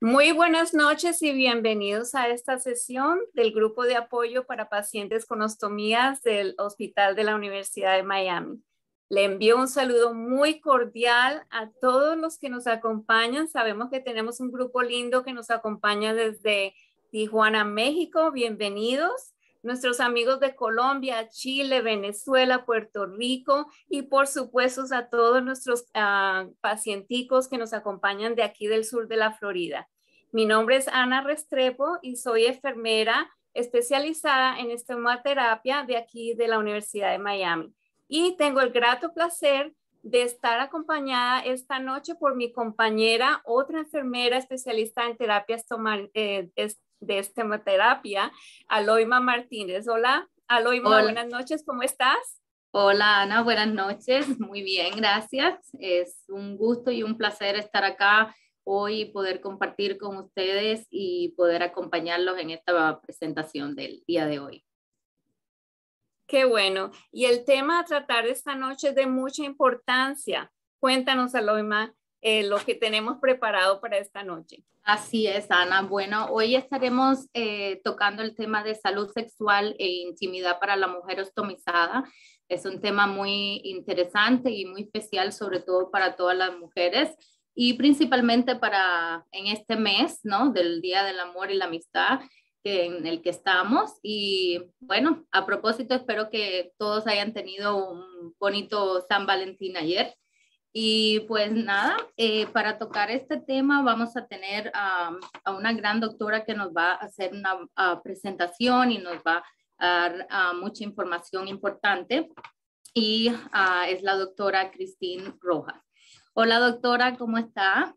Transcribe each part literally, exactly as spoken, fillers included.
Muy buenas noches y bienvenidos a esta sesión del Grupo de Apoyo para Pacientes con Ostomías del Hospital de la Universidad de Miami. Le envío un saludo muy cordial a todos los que nos acompañan. Sabemos que tenemos un grupo lindo que nos acompaña desde Tijuana, México. Bienvenidos. Nuestros amigos de Colombia, Chile, Venezuela, Puerto Rico y por supuesto a todos nuestros uh, pacienticos que nos acompañan de aquí del sur de la Florida. Mi nombre es Ana Restrepo y soy enfermera especializada en estomaterapia de aquí de la Universidad de Miami. Y tengo el grato placer de estar acompañada esta noche por mi compañera, otra enfermera especialista en terapia estomacal, eh, de estomaterapia, Aloima Martínez. Hola, Aloima, Hola. Buenas noches, ¿cómo estás? Hola, Ana, buenas noches. Muy bien, gracias. Es un gusto y un placer estar acá hoy y poder compartir con ustedes y poder acompañarlos en esta presentación del día de hoy. Qué bueno. Y el tema a tratar esta noche es de mucha importancia. Cuéntanos, Aloima, eh, lo que tenemos preparado para esta noche. Así es, Ana. Bueno, hoy estaremos eh, tocando el tema de salud sexual e intimidad para la mujer ostomizada. Es un tema muy interesante y muy especial, sobre todo para todas las mujeres y principalmente para en este mes, ¿no? Del Día del Amor y la Amistad en el que estamos. Y bueno, a propósito, espero que todos hayan tenido un bonito San Valentín ayer. Y pues nada, eh, para tocar este tema vamos a tener um, a una gran doctora que nos va a hacer una uh, presentación y nos va a dar uh, mucha información importante. Y uh, es la doctora Christine Rojas. Hola doctora, ¿cómo está?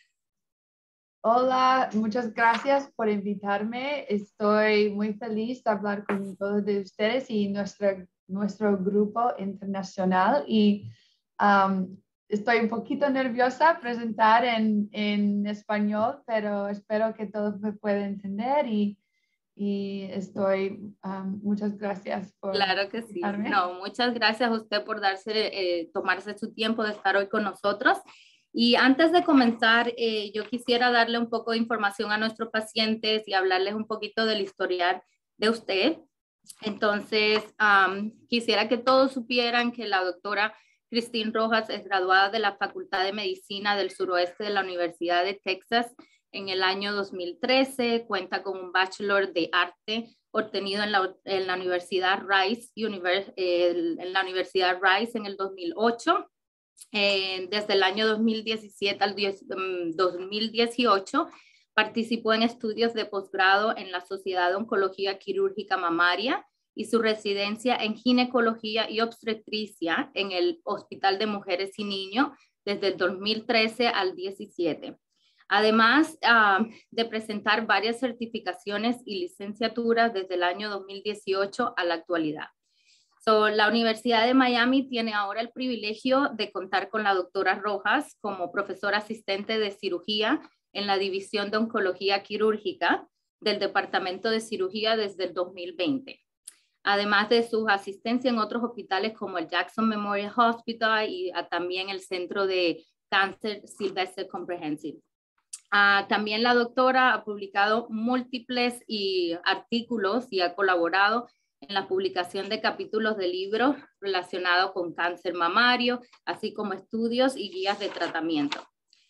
Hola, muchas gracias por invitarme. Estoy muy feliz de hablar con todos de ustedes y nuestro, nuestro grupo internacional. Y um, estoy un poquito nerviosa presentar en, en español, pero espero que todos me puedan entender y, y estoy, um, muchas gracias por Claro que sí. invitarme. No, muchas gracias a usted por darse, eh, tomarse su tiempo de estar hoy con nosotros. Y antes de comenzar, eh, yo quisiera darle un poco de información a nuestros pacientes y hablarles un poquito del historial de usted. Entonces, um, quisiera que todos supieran que la doctora Christine Rojas es graduada de la Facultad de Medicina del Suroeste de la Universidad de Texas en el año dos mil trece. Cuenta con un Bachelor de Arte obtenido en la, en la Universidad Rice, univers, eh, en la Universidad Rice en el dos mil ocho. Eh, desde el año dos mil diecisiete al dos mil dieciocho participó en estudios de posgrado en la Sociedad de Oncología Quirúrgica Mamaria y su residencia en ginecología y obstetricia en el Hospital de Mujeres y Niños desde el dos mil trece al diecisiete. Además uh, de presentar varias certificaciones y licenciaturas desde el año dos mil dieciocho a la actualidad. So, la Universidad de Miami tiene ahora el privilegio de contar con la doctora Rojas como profesora asistente de cirugía en la División de Oncología Quirúrgica del Departamento de Cirugía desde el dos mil veinte. Además de su asistencia en otros hospitales como el Jackson Memorial Hospital y uh, también el Centro de Cáncer Sylvester Comprehensive. Uh, también la doctora ha publicado múltiples y artículos y ha colaborado en la publicación de capítulos de libros relacionados con cáncer mamario, así como estudios y guías de tratamiento.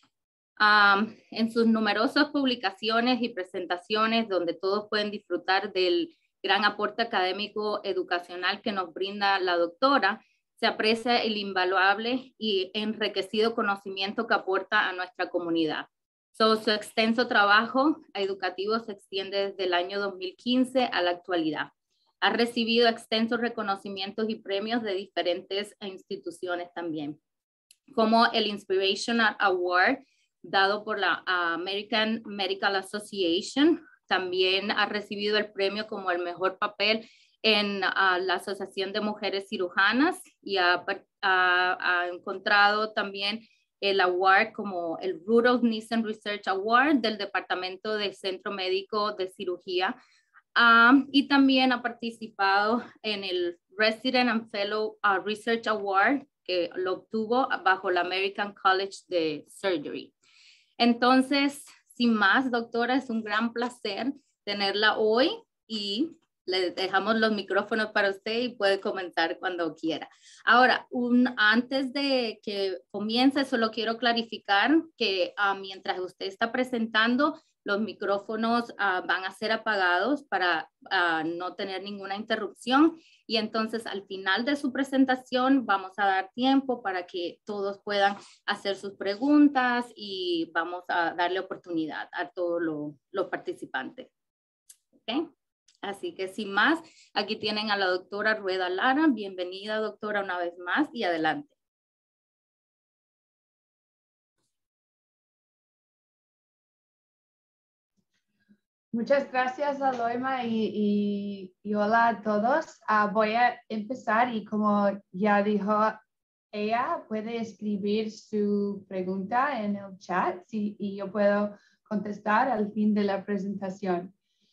Um, en sus numerosas publicaciones y presentaciones, donde todos pueden disfrutar del gran aporte académico educacional que nos brinda la doctora, se aprecia el invaluable y enriquecido conocimiento que aporta a nuestra comunidad. So, su extenso trabajo educativo se extiende desde el año dos mil quince a la actualidad. Ha recibido extensos reconocimientos y premios de diferentes instituciones también, como el Inspiration Award dado por la American Medical Association. También ha recibido el premio como el mejor papel en uh, la Asociación de Mujeres Cirujanas y ha, ha, ha encontrado también el award como el Rudolph Nissen Research Award del Departamento del Centro Médico de Cirugía. Um, y también ha participado en el Resident and Fellow uh, Research Award, que lo obtuvo bajo la American College de Surgery. Entonces, sin más, doctora, es un gran placer tenerla hoy y le dejamos los micrófonos para usted y puede comenzar cuando quiera. Ahora, un, antes de que comience, solo quiero clarificar que uh, mientras usted está presentando, los micrófonos uh, van a ser apagados para uh, no tener ninguna interrupción. Y entonces al final de su presentación vamos a dar tiempo para que todos puedan hacer sus preguntas y vamos a darle oportunidad a todos los lo participantes. ¿Okay? Así que sin más, aquí tienen a la doctora Rueda Lara. Bienvenida, doctora, una vez más y adelante. Muchas gracias, Aloima, y, y, y hola a todos. Uh, voy a empezar y como ya dijo ella, puede escribir su pregunta en el chat sí, y yo puedo contestar al fin de la presentación.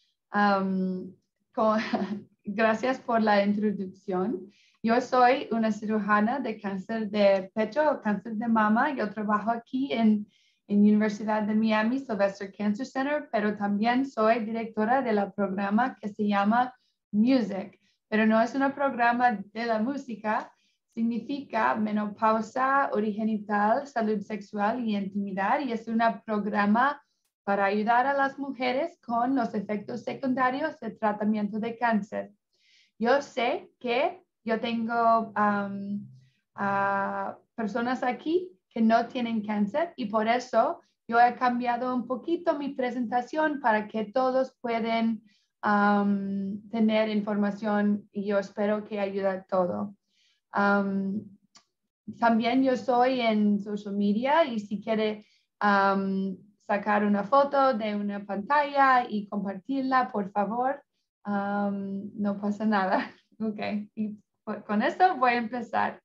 Um, con, gracias por la introducción. Yo soy una cirujana de cáncer de pecho o cáncer de mama. Yo trabajo aquí en en Universidad de Miami, Sylvester Cancer Center, pero también soy directora de la programa que se llama Music, pero no es un programa de la música, significa menopausa, origen genital, salud sexual y intimidad, y es un programa para ayudar a las mujeres con los efectos secundarios del tratamiento de cáncer. Yo sé que yo tengo um, uh, personas aquí que no tienen cáncer y por eso yo he cambiado un poquito mi presentación para que todos puedan um, tener información y yo espero que ayude a todo. Um, también yo soy en social media y si quiere um, sacar una foto de una pantalla y compartirla, por favor, um, no pasa nada. Ok, y con esto voy a empezar.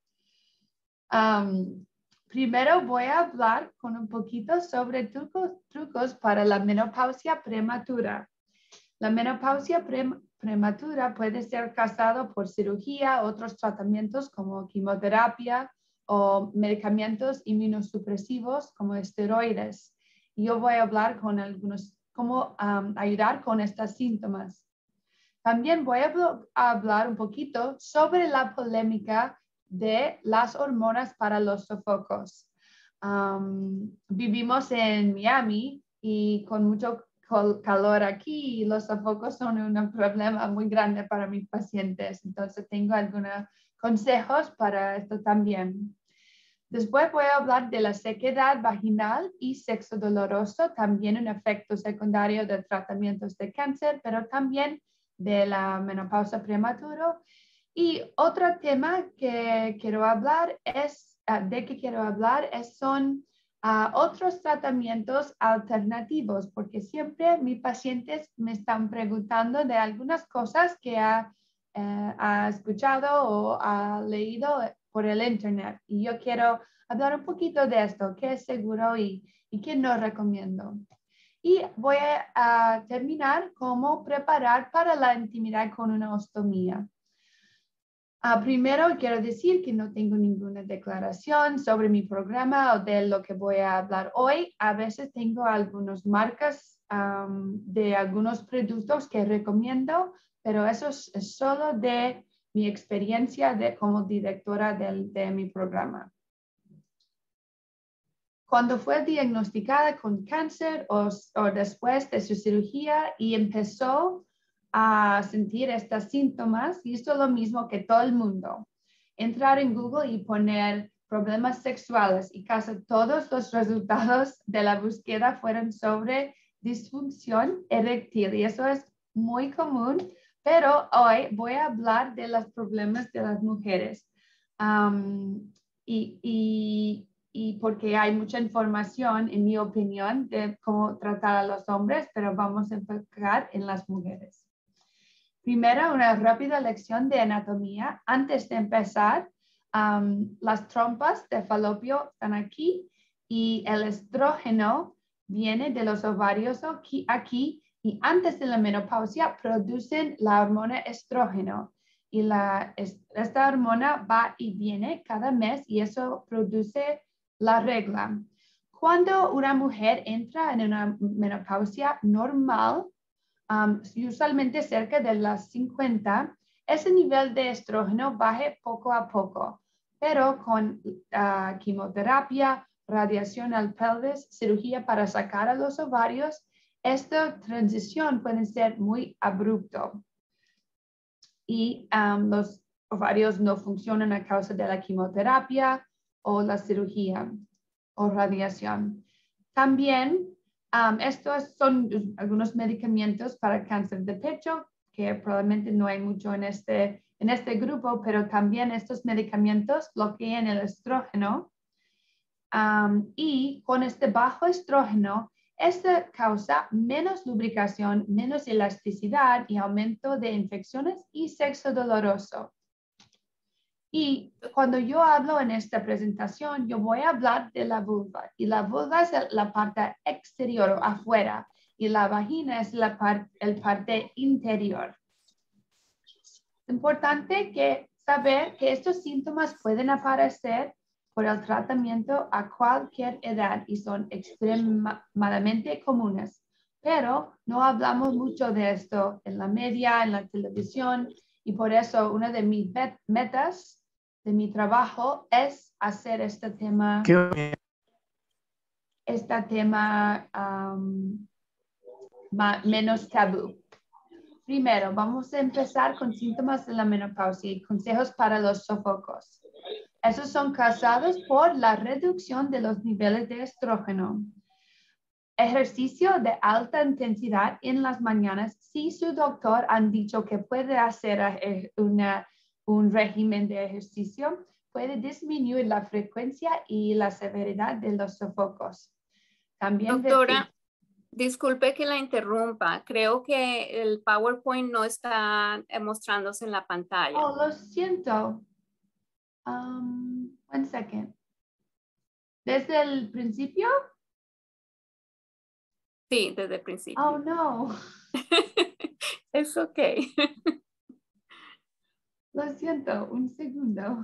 Um, Primero voy a hablar con un poquito sobre trucos, trucos para la menopausia prematura. La menopausia pre, prematura puede ser causada por cirugía, otros tratamientos como quimioterapia o medicamentos inmunosupresivos como esteroides. Y yo voy a hablar con algunos, cómo um, ayudar con estos síntomas. También voy a, a hablar un poquito sobre la polémica de las hormonas para los sofocos. Um, vivimos en Miami y con mucho calor aquí y los sofocos son un problema muy grande para mis pacientes. Entonces tengo algunos consejos para esto también. Después voy a hablar de la sequedad vaginal y sexo doloroso, también un efecto secundario de tratamientos de cáncer, pero también de la menopausa prematura. Y otro tema que quiero hablar es, uh, de que quiero hablar es, son uh, otros tratamientos alternativos, porque siempre mis pacientes me están preguntando de algunas cosas que ha, uh, ha escuchado o ha leído por el internet. Y yo quiero hablar un poquito de esto, qué es seguro y, y qué no recomiendo. Y voy a, a terminar cómo preparar para la intimidad con una ostomía. Uh, primero quiero decir que no tengo ninguna declaración sobre mi programa o de lo que voy a hablar hoy. A veces tengo algunas marcas um, de algunos productos que recomiendo, pero eso es, es solo de mi experiencia de, como directora de, de mi programa. Cuando fue diagnosticada con cáncer o, o después de su cirugía y empezó a sentir estos síntomas, hizo lo mismo que todo el mundo. Entrar en Google y poner problemas sexuales y casi todos los resultados de la búsqueda fueron sobre disfunción eréctil y eso es muy común, pero hoy voy a hablar de los problemas de las mujeres. Um, y, y, y porque hay mucha información, en mi opinión, de cómo tratar a los hombres, pero vamos a enfocar en las mujeres. Primero, una rápida lección de anatomía. Antes de empezar, um, las trompas de falopio están aquí y el estrógeno viene de los ovarios aquí, aquí y antes de la menopausia producen la hormona estrógeno. Y la, esta hormona va y viene cada mes y eso produce la regla. cuando una mujer entra en una menopausia normal, um, usualmente cerca de las cincuenta, ese nivel de estrógeno baje poco a poco, pero con uh, quimioterapia, radiación al pelvis, cirugía para sacar a los ovarios, esta transición puede ser muy abrupto y um, los ovarios no funcionan a causa de la quimioterapia o la cirugía o radiación. También um, estos son algunos medicamentos para cáncer de pecho, que probablemente no hay mucho en este, en este grupo, pero también estos medicamentos bloquean el estrógeno. Um, y con este bajo estrógeno, esto causa menos lubricación, menos elasticidad y aumento de infecciones y sexo doloroso. Y cuando yo hablo en esta presentación, yo voy a hablar de la vulva. Y la vulva es la parte exterior o afuera. Y la vagina es la par el parte interior. Es importante que saber que estos síntomas pueden aparecer por el tratamiento a cualquier edad y son extremadamente comunes. Pero no hablamos mucho de esto en la media, en la televisión. Y por eso una de mis metas de mi trabajo es hacer este tema, este tema um, menos tabú. Primero, vamos a empezar con síntomas de la menopausia y consejos para los sofocos. Esos son causados por la reducción de los niveles de estrógeno. Ejercicio de alta intensidad en las mañanas. Si su doctor han dicho que puede hacer una un régimen de ejercicio, puede disminuir la frecuencia y la severidad de los sofocos. También Doctora, disculpe que la interrumpa. Creo que el PowerPoint no está mostrándose en la pantalla. Oh, lo siento. Um, one second. ¿Desde el principio? Sí, desde el principio. Oh, no. Es okay. Lo siento, un segundo.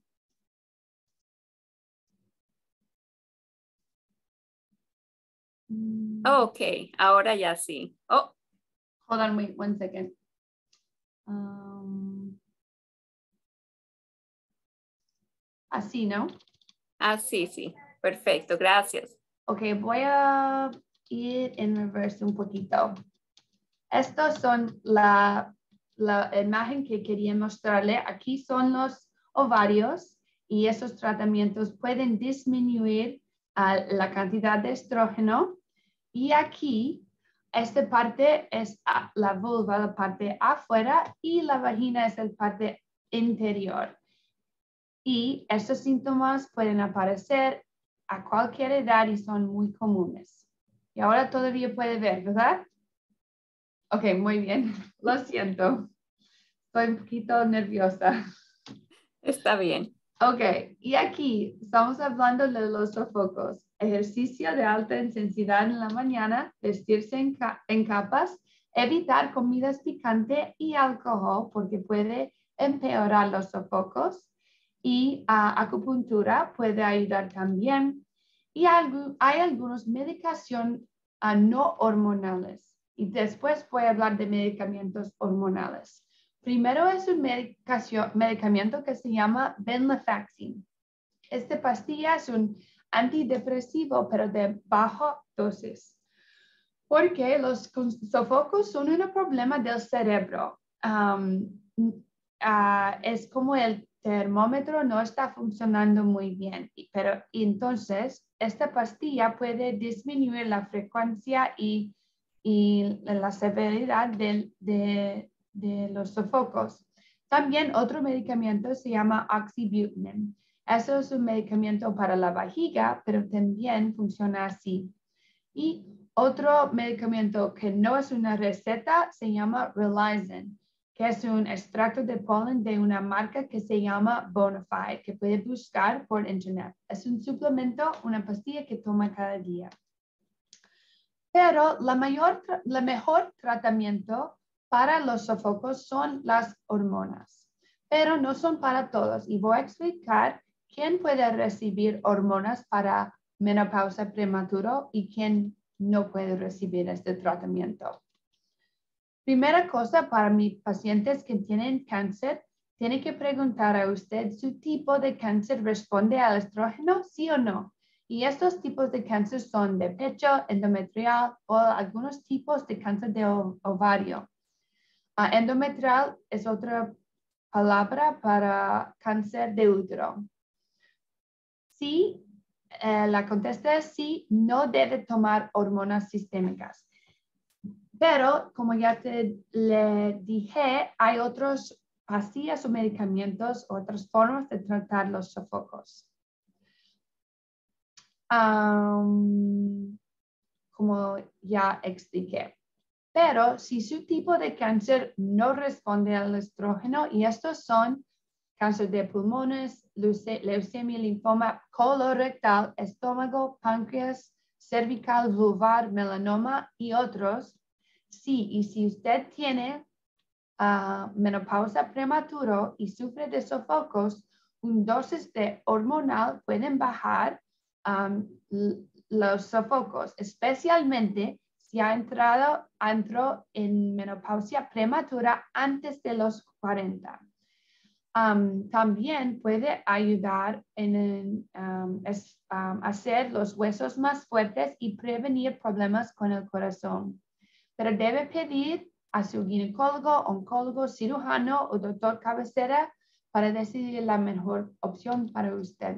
Oh, ok, ahora ya sí. Oh. Hold on, wait one second. Um, así, ¿no? Ah, sí, sí. Perfecto, gracias. Ok, voy a ir en reverse un poquito. Estos son la la imagen que quería mostrarle. Aquí son los ovarios y esos tratamientos pueden disminuir uh, la cantidad de estrógeno. Y aquí, esta parte es uh, la vulva, la parte afuera, y la vagina es la parte interior. Y estos síntomas pueden aparecer a cualquier edad y son muy comunes. Y ahora todavía puede ver, ¿verdad? Ok, muy bien. Lo siento. Estoy un poquito nerviosa. Está bien. Ok, y aquí estamos hablando de los sofocos. Ejercicio de alta intensidad en la mañana, vestirse en, ca en capas, evitar comidas picantes y alcohol porque puede empeorar los sofocos. Y uh, acupuntura puede ayudar también. Y hay, hay algunas medicaciones uh, no hormonales. Y después voy a hablar de medicamentos hormonales. Primero es un medicamento que se llama venlafaxine. Esta pastilla es un antidepresivo, pero de baja dosis. Porque los sofocos son un problema del cerebro. Um, uh, es como el termómetro no está funcionando muy bien. Pero entonces, esta pastilla puede disminuir la frecuencia y, y la severidad de, de de los sofocos. También otro medicamento se llama oxybutynin. Eso es un medicamento para la vejiga, pero también funciona así. Y otro medicamento que no es una receta se llama Relizen, que es un extracto de polen de una marca que se llama Bonafide, que puede buscar por internet. Es un suplemento, una pastilla que toma cada día. Pero la, mayor, la mejor tratamiento para los sofocos son las hormonas, pero no son para todos. Y voy a explicar quién puede recibir hormonas para menopausia prematuro y quién no puede recibir este tratamiento. Primera cosa para mis pacientes que tienen cáncer, tiene que preguntar a usted su tipo de cáncer responde al estrógeno, sí o no. Y estos tipos de cáncer son de pecho, endometrial o algunos tipos de cáncer de ovario. Uh, endometrial es otra palabra para cáncer de útero. Sí, eh, la contesta es sí, no debe tomar hormonas sistémicas. Pero, como ya te le dije, hay otros pastillas o medicamentos, otras formas de tratar los sofocos. Um, como ya expliqué. Pero si su tipo de cáncer no responde al estrógeno, y estos son cáncer de pulmones, leucemia, linfoma, colorectal, estómago, páncreas, cervical, vulvar, melanoma y otros, sí, y si usted tiene uh, menopausia prematuro y sufre de sofocos, un dosis de hormonal pueden bajar um, los sofocos, especialmente si ha entrado entró en menopausia prematura antes de los cuarenta. Um, también puede ayudar en um, es, um, hacer los huesos más fuertes y prevenir problemas con el corazón. Pero debe pedir a su ginecólogo, oncólogo, cirujano o doctor cabecera para decidir la mejor opción para usted.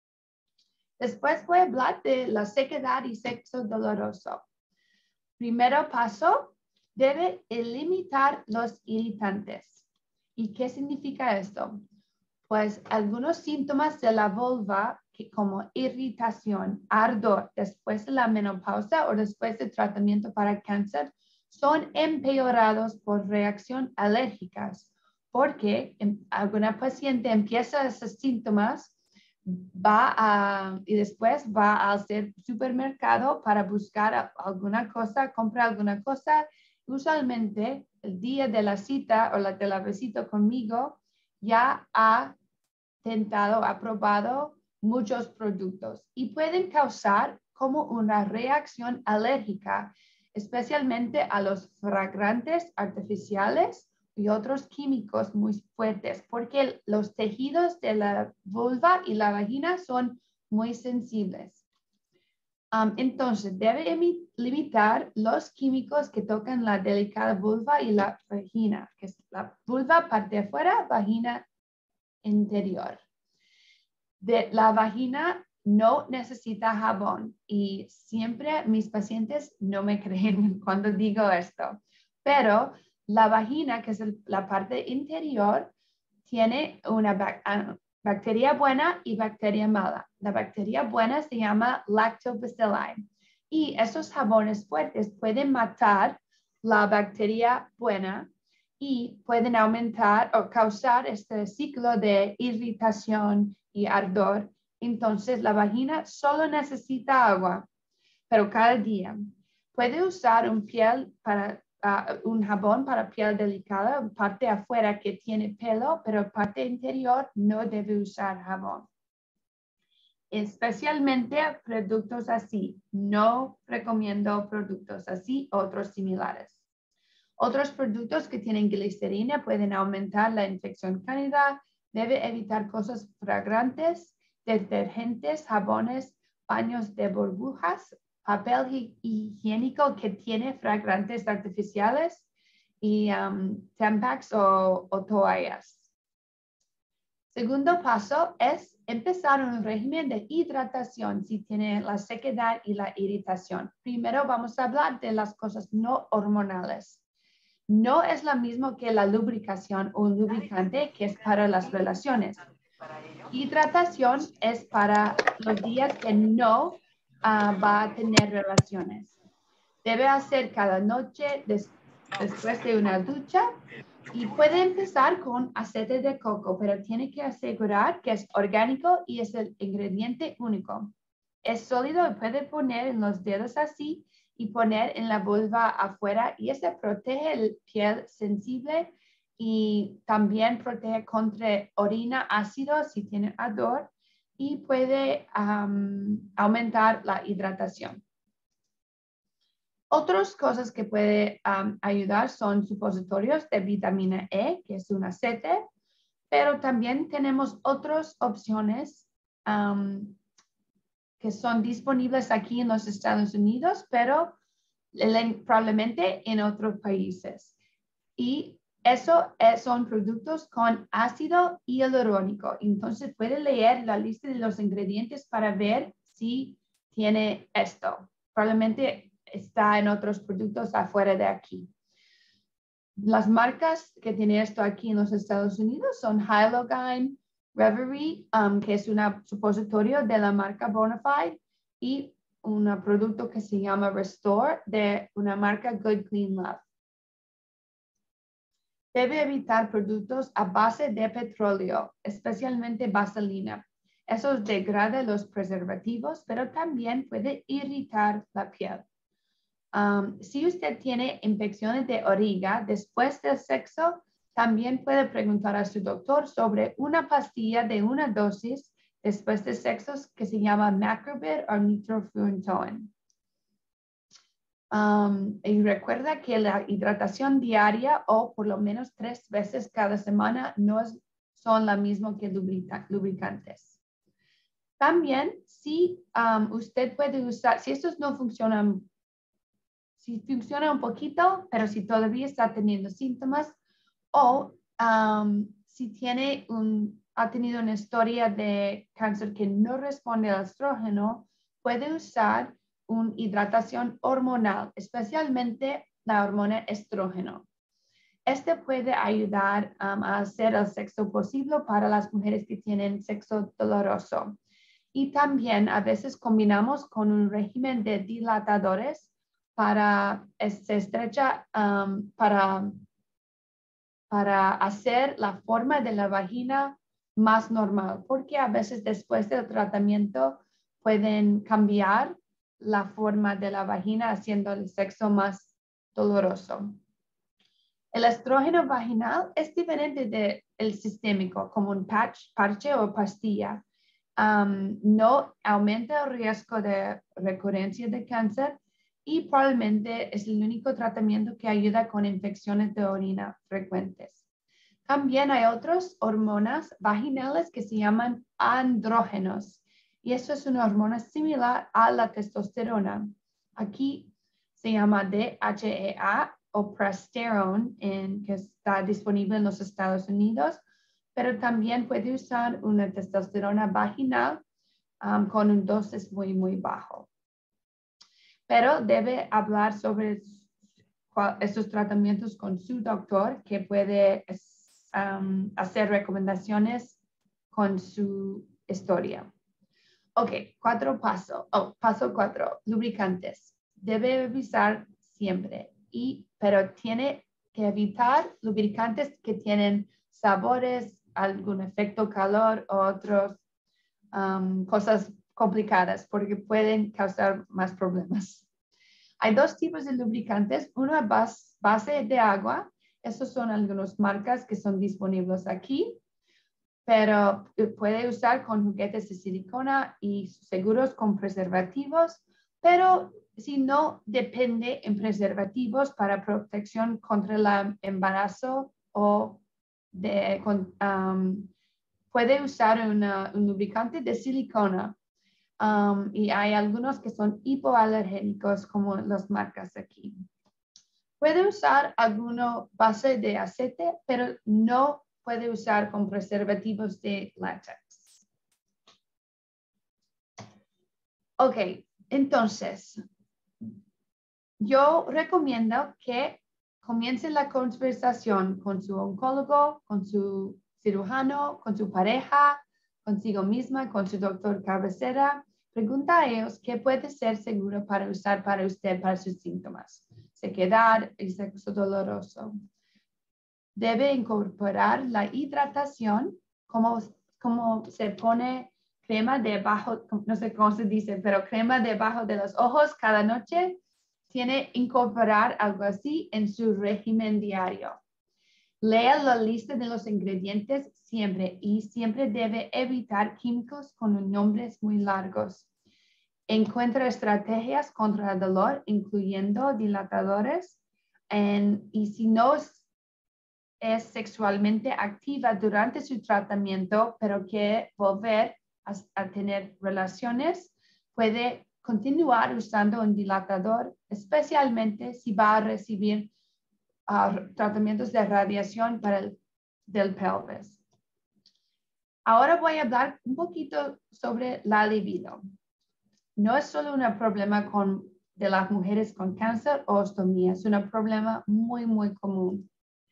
Después voy a hablar de la sequedad y sexo doloroso. Primero paso, debe limitar los irritantes. ¿Y qué significa esto? Pues algunos síntomas de la vulva, que como irritación, ardor después de la menopausia o después de tratamiento para cáncer, son empeorados por reacciones alérgicas, porque alguna paciente empieza esos síntomas va a, y después va al supermercado para buscar alguna cosa, compra alguna cosa. Usualmente el día de la cita o la de la visita conmigo ya ha tentado, ha probado muchos productos y pueden causar como una reacción alérgica, especialmente a los fragrantes artificiales y otros químicos muy fuertes, porque los tejidos de la vulva y la vagina son muy sensibles. Um, entonces, debe limitar los químicos que tocan la delicada vulva y la vagina, que es la vulva parte de afuera, vagina interior. De la vagina no necesita jabón y siempre mis pacientes no me creen cuando digo esto, pero la vagina, que es el, la parte interior, tiene una uh, bacteria buena y bacteria mala. La bacteria buena se llama Lactobacilli y esos jabones fuertes pueden matar la bacteria buena y pueden aumentar o causar este ciclo de irritación y ardor. Entonces, la vagina solo necesita agua, pero cada día. Puede usar un, piel para, uh, un jabón para piel delicada, parte afuera que tiene pelo, pero parte interior no debe usar jabón. Especialmente productos así. No recomiendo productos así, otros similares. Otros productos que tienen glicerina pueden aumentar la infección cándida. Debe evitar cosas fragrantes, detergentes, jabones, baños de burbujas, papel higiénico que tiene fragrantes artificiales y um, Tampax o, o toallas. Segundo paso es empezar un régimen de hidratación si tiene la sequedad y la irritación. Primero vamos a hablar de las cosas no hormonales. No es lo mismo que la lubricación o un lubricante que es para las relaciones. Hidratación es para los días que no uh, va a tener relaciones. Debe hacer cada noche des después de una ducha y puede empezar con aceite de coco, pero tiene que asegurar que es orgánico y es el ingrediente único. Es sólido y puede poner en los dedos así y poner en la vulva afuera y ese protege la piel sensible y también protege contra orina ácido si tiene ardor y puede um, aumentar la hidratación. Otras cosas que puede um, ayudar son supositorios de vitamina E, que es un aceite, pero también tenemos otras opciones um, que son disponibles aquí en los Estados Unidos, pero probablemente en otros países. Y eso es, son productos con ácido hialurónico. Entonces puede leer la lista de los ingredientes para ver si tiene esto. Probablemente está en otros productos afuera de aquí. Las marcas que tiene esto aquí en los Estados Unidos son Hyalogyne, Reverie, um, que es un supositorio de la marca Bonafide, y un producto que se llama Restore de una marca Good Clean Love. Debe evitar productos a base de petróleo, especialmente vaselina. Eso degrada los preservativos, pero también puede irritar la piel. Um, si usted tiene infecciones de oríga después del sexo, también puede preguntar a su doctor sobre una pastilla de una dosis después del sexo que se llama Macrobid o nitrofurantoin. Um, y recuerda que la hidratación diaria o por lo menos tres veces cada semana no es, son la misma que lubricantes. También, si um, usted puede usar, si estos no funcionan, si funciona un poquito, pero si todavía está teniendo síntomas, o um, si tiene un, ha tenido una historia de cáncer que no responde al estrógeno, puede usar una hidratación hormonal, especialmente la hormona estrógeno. Este puede ayudar um, a hacer el sexo posible para las mujeres que tienen sexo doloroso. Y también a veces combinamos con un régimen de dilatadores para, se estrecha, um, para, para hacer la forma de la vagina más normal, porque a veces después del tratamiento pueden cambiar la forma de la vagina, haciendo el sexo más doloroso. El estrógeno vaginal es diferente del sistémico, como un patch, parche o pastilla. Um, no aumenta el riesgo de recurrencia de cáncer y probablemente es el único tratamiento que ayuda con infecciones de orina frecuentes. También hay otras hormonas vaginales que se llaman andrógenos, y eso es una hormona similar a la testosterona. Aquí se llama D H E A o progesterone, en, que está disponible en los Estados Unidos, pero también puede usar una testosterona vaginal um, con un dosis muy, muy bajo. Pero debe hablar sobre estos tratamientos con su doctor, que puede um, hacer recomendaciones con su historia. Ok, cuatro pasos. Oh, paso cuatro, lubricantes. Debe revisar siempre, y, pero tiene que evitar lubricantes que tienen sabores, algún efecto calor o otras um, cosas complicadas, porque pueden causar más problemas. Hay dos tipos de lubricantes, una base, base de agua. Esas son algunas marcas que son disponibles aquí, pero puede usar con juguetes de silicona y seguros con preservativos, pero si no, depende en preservativos para protección contra el embarazo o de, con, um, puede usar una, un lubricante de silicona. Um, y hay algunos que son hipoalergénicos, como las marcas aquí. Puede usar alguna base de aceite, pero no puede usar con preservativos de látex. Ok, entonces, yo recomiendo que comience la conversación con su oncólogo, con su cirujano, con su pareja, consigo misma, con su doctor cabecera. Pregunta a ellos qué puede ser seguro para usar para usted para sus síntomas, sequedad y sexo doloroso. Debe incorporar la hidratación, como, como se pone crema debajo, no sé cómo se dice, pero crema debajo de los ojos cada noche. Tiene que incorporar algo así en su régimen diario. Lea la lista de los ingredientes siempre y siempre debe evitar químicos con nombres muy largos. Encuentra estrategias contra el dolor, incluyendo dilatadores, en, y si no es sexualmente activa durante su tratamiento, pero quiere volver a, a tener relaciones, puede continuar usando un dilatador, especialmente si va a recibir uh, tratamientos de radiación para el del pelvis. Ahora voy a hablar un poquito sobre la libido. No es solo un problema con, de las mujeres con cáncer o ostomía, es un problema muy, muy común.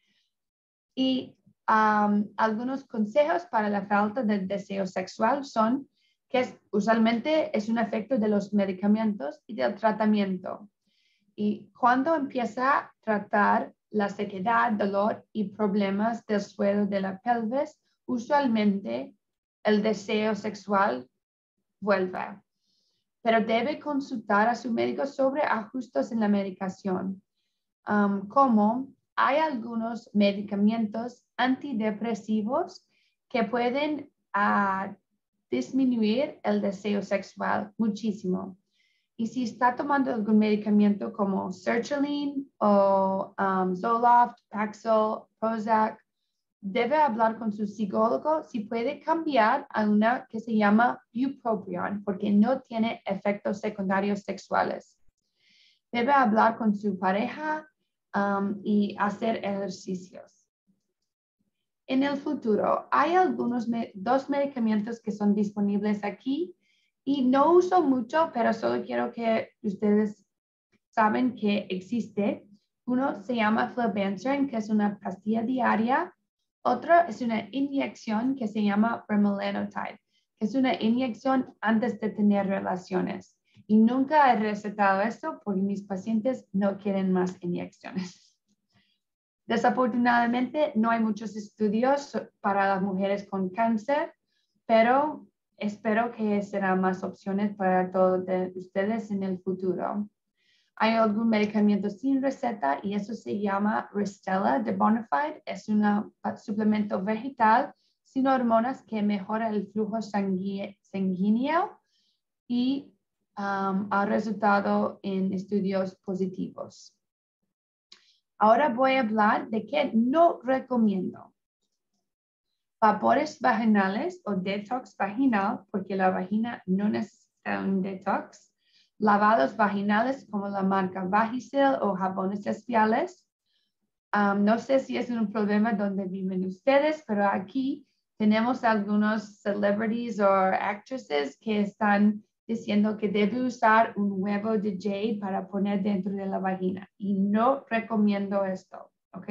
Y um, algunos consejos para la falta de deseo sexual son que es, usualmente es un efecto de los medicamentos y del tratamiento. Y cuando empieza a tratar la sequedad, dolor y problemas del suelo de la pelvis, usualmente el deseo sexual vuelve. Pero debe consultar a su médico sobre ajustes en la medicación, um, como hay algunos medicamentos antidepresivos que pueden uh, disminuir el deseo sexual muchísimo. Y si está tomando algún medicamento como sertraline o um, Zoloft, Paxil, Prozac, debe hablar con su psicólogo si puede cambiar a una que se llama bupropion porque no tiene efectos secundarios sexuales. Debe hablar con su pareja um, y hacer ejercicios. En el futuro, hay algunos me dos medicamentos que son disponibles aquí y no uso mucho, pero solo quiero que ustedes saben que existe. Uno se llama Flibanserin, que es una pastilla diaria. Otro es una inyección que se llama bremelanotide, que es una inyección antes de tener relaciones. Y nunca he recetado esto porque mis pacientes no quieren más inyecciones. Desafortunadamente, no hay muchos estudios para las mujeres con cáncer, pero espero que serán más opciones para todos ustedes en el futuro. Hay algún medicamento sin receta y eso se llama Restella de Bonafide. Es un suplemento vegetal sin hormonas que mejora el flujo sanguíneo y um, ha resultado en estudios positivos. Ahora voy a hablar de qué no recomiendo. Vapores vaginales o detox vaginal, porque la vagina no necesita un detox. Lavados vaginales como la marca Vagisil o jabones especiales. Um, no sé si es un problema donde viven ustedes, pero aquí tenemos algunos celebrities o actresses que están diciendo que debe usar un huevo de jade para poner dentro de la vagina. Y no recomiendo esto, ¿ok?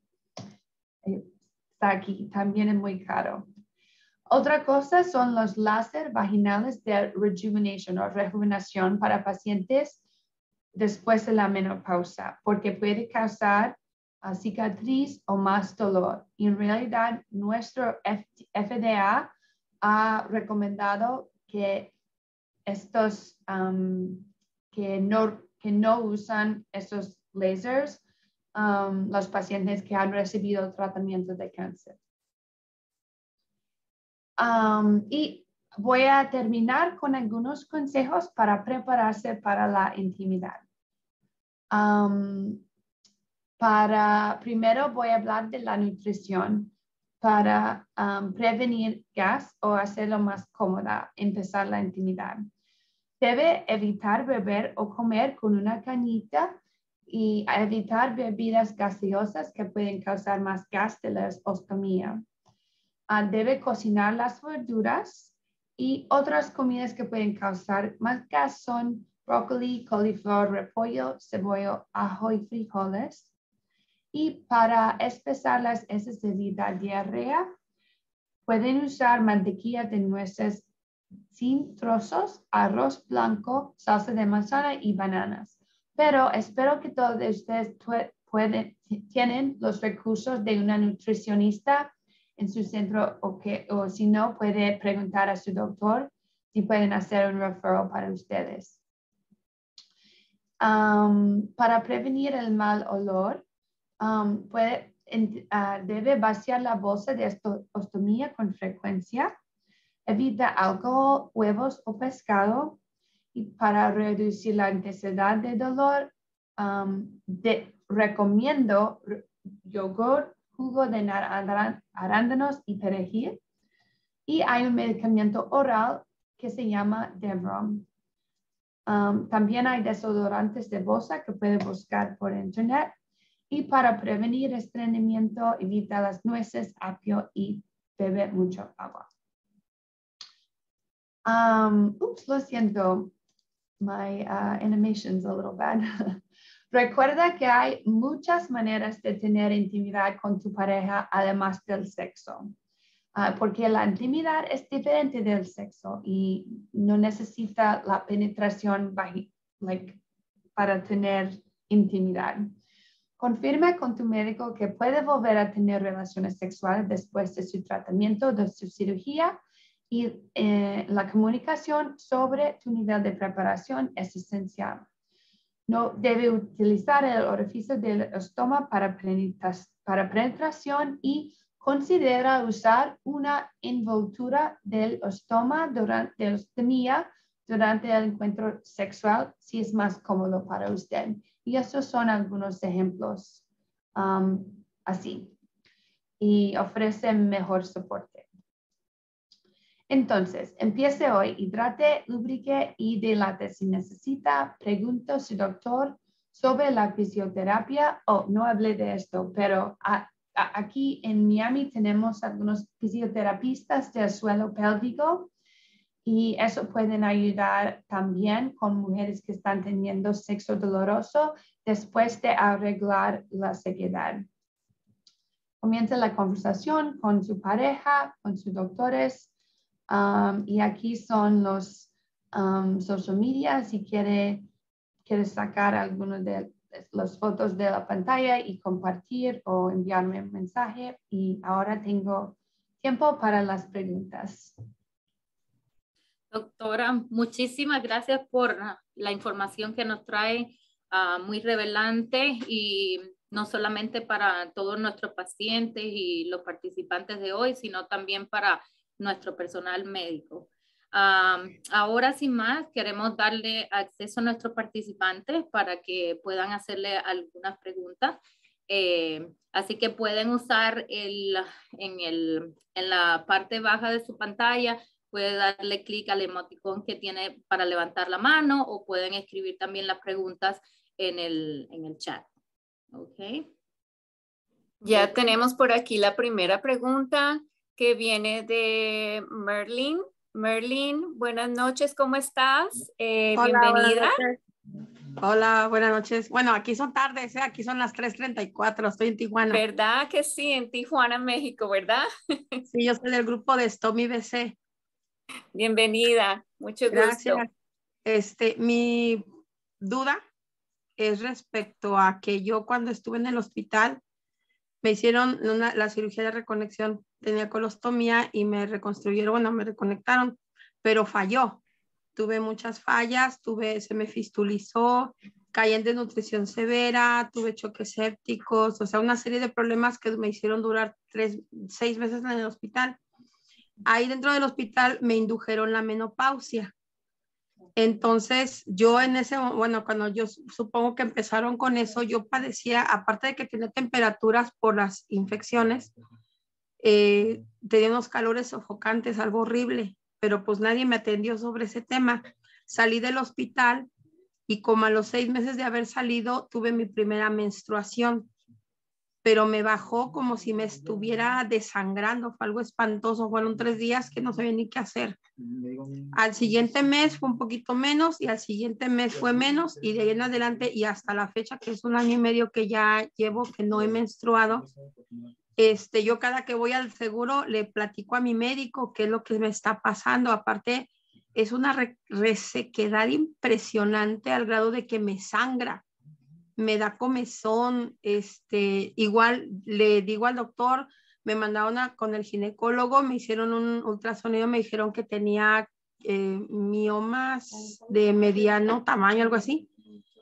Está aquí, también es muy caro. Otra cosa son los láser vaginales de rejuvenation o rejuvenación para pacientes después de la menopausa, porque puede causar uh, cicatriz o más dolor. Y en realidad, nuestro F D A ha recomendado que estos um, que, no, que no usan estos lasers, um, los pacientes que han recibido tratamiento de cáncer. Um, y voy a terminar con algunos consejos para prepararse para la intimidad. Um, para, primero voy a hablar de la nutrición para um, prevenir gas o hacerlo más cómoda, empezar la intimidad. Debe evitar beber o comer con una cañita y evitar bebidas gaseosas que pueden causar más gas de la ostomía. Uh, debe cocinar las verduras y otras comidas que pueden causar más gas son brócoli, coliflor, repollo, cebolla, ajo y frijoles. Y para espesar las heces de la diarrea, pueden usar mantequilla de nueces sin trozos, arroz blanco, salsa de manzana y bananas. Pero espero que todos de ustedes pueden, tienen los recursos de una nutricionista en su centro o, que, o si no, puede preguntar a su doctor si pueden hacer un referral para ustedes. Um, para prevenir el mal olor, um, puede en, uh, debe vaciar la bolsa de ostomía con frecuencia. Evita alcohol, huevos o pescado. Y para reducir la intensidad de dolor, um, de, recomiendo yogur, jugo de arándanos y perejil. Y hay un medicamento oral que se llama Devron. Um, también hay desodorantes de bolsa que puede buscar por internet. Y para prevenir estreñimiento, evita las nueces, apio y bebe mucho agua. Um, oops, lo siento. My uh, animation's a little bad. Recuerda que hay muchas maneras de tener intimidad con tu pareja, además del sexo. Uh, porque la intimidad es diferente del sexo y no necesita la penetración like, para tener intimidad. Confirma con tu médico que puede volver a tener relaciones sexuales después de su tratamiento, de su cirugía, y eh, la comunicación sobre tu nivel de preparación es esencial. No debe utilizar el orificio del estómago para, para penetración y considera usar una envoltura del estómago durante, de ostomía durante el encuentro sexual si es más cómodo para usted. Y esos son algunos ejemplos um, así. Y ofrece mejor soporte. Entonces, empiece hoy, hidrate, lubrique y dilate. Si necesita, pregunte a su doctor sobre la fisioterapia. Oh, no hablé de esto, pero a, a, aquí en Miami tenemos algunos fisioterapistas del suelo pélvico y eso pueden ayudar también con mujeres que están teniendo sexo doloroso después de arreglar la sequedad. Comience la conversación con su pareja, con sus doctores. Um, y aquí son los um, social media, si quiere, quiere sacar algunas de las fotos de la pantalla y compartir o enviarme un mensaje. Y ahora tengo tiempo para las preguntas. Doctora, muchísimas gracias por la información que nos trae, uh, muy revelante y no solamente para todos nuestros pacientes y los participantes de hoy, sino también para nuestro personal médico. Um, ahora, sin más, queremos darle acceso a nuestros participantes para que puedan hacerle algunas preguntas. Eh, así que pueden usar el, en, el, en la parte baja de su pantalla, puede darle clic al emoticón que tiene para levantar la mano o pueden escribir también las preguntas en el, en el chat. Ok. Ya tenemos por aquí la primera pregunta que viene de Merlin. Merlin, buenas noches, ¿cómo estás? Eh, Hola, bienvenida. Buenas Hola, buenas noches. Bueno, aquí son tardes, ¿eh? Aquí son las tres treinta y cuatro, estoy en Tijuana. ¿Verdad que sí? En Tijuana, México, ¿verdad? Sí, yo soy del grupo de STOMI B C. Bienvenida, mucho Gracias. gusto. Este, mi duda es respecto a que yo cuando estuve en el hospital me hicieron una, la cirugía de reconexión, tenía colostomía y me reconstruyeron, bueno, me reconectaron, pero falló. Tuve muchas fallas, tuve, se me fistulizó, caí en desnutrición severa, tuve choques sépticos, o sea, una serie de problemas que me hicieron durar tres, seis meses en el hospital. Ahí dentro del hospital me indujeron la menopausia. Entonces, yo en ese, bueno, cuando yo supongo que empezaron con eso, yo padecía, aparte de que tenía temperaturas por las infecciones, eh, tenía unos calores sofocantes, algo horrible, pero pues nadie me atendió sobre ese tema. Salí del hospital y como a los seis meses de haber salido, tuve mi primera menstruación, pero me bajó como si me estuviera desangrando, fue algo espantoso, fueron tres días que no sabía ni qué hacer. Al siguiente mes fue un poquito menos y al siguiente mes fue menos y de ahí en adelante y hasta la fecha, que es un año y medio que ya llevo que no he menstruado, este, yo cada que voy al seguro le platico a mi médico qué es lo que me está pasando. Aparte, es una re resequedad impresionante al grado de que me sangra. Me da comezón, este, igual le digo al doctor, me mandaron a, con el ginecólogo, me hicieron un ultrasonido, me dijeron que tenía eh, miomas de mediano tamaño, algo así,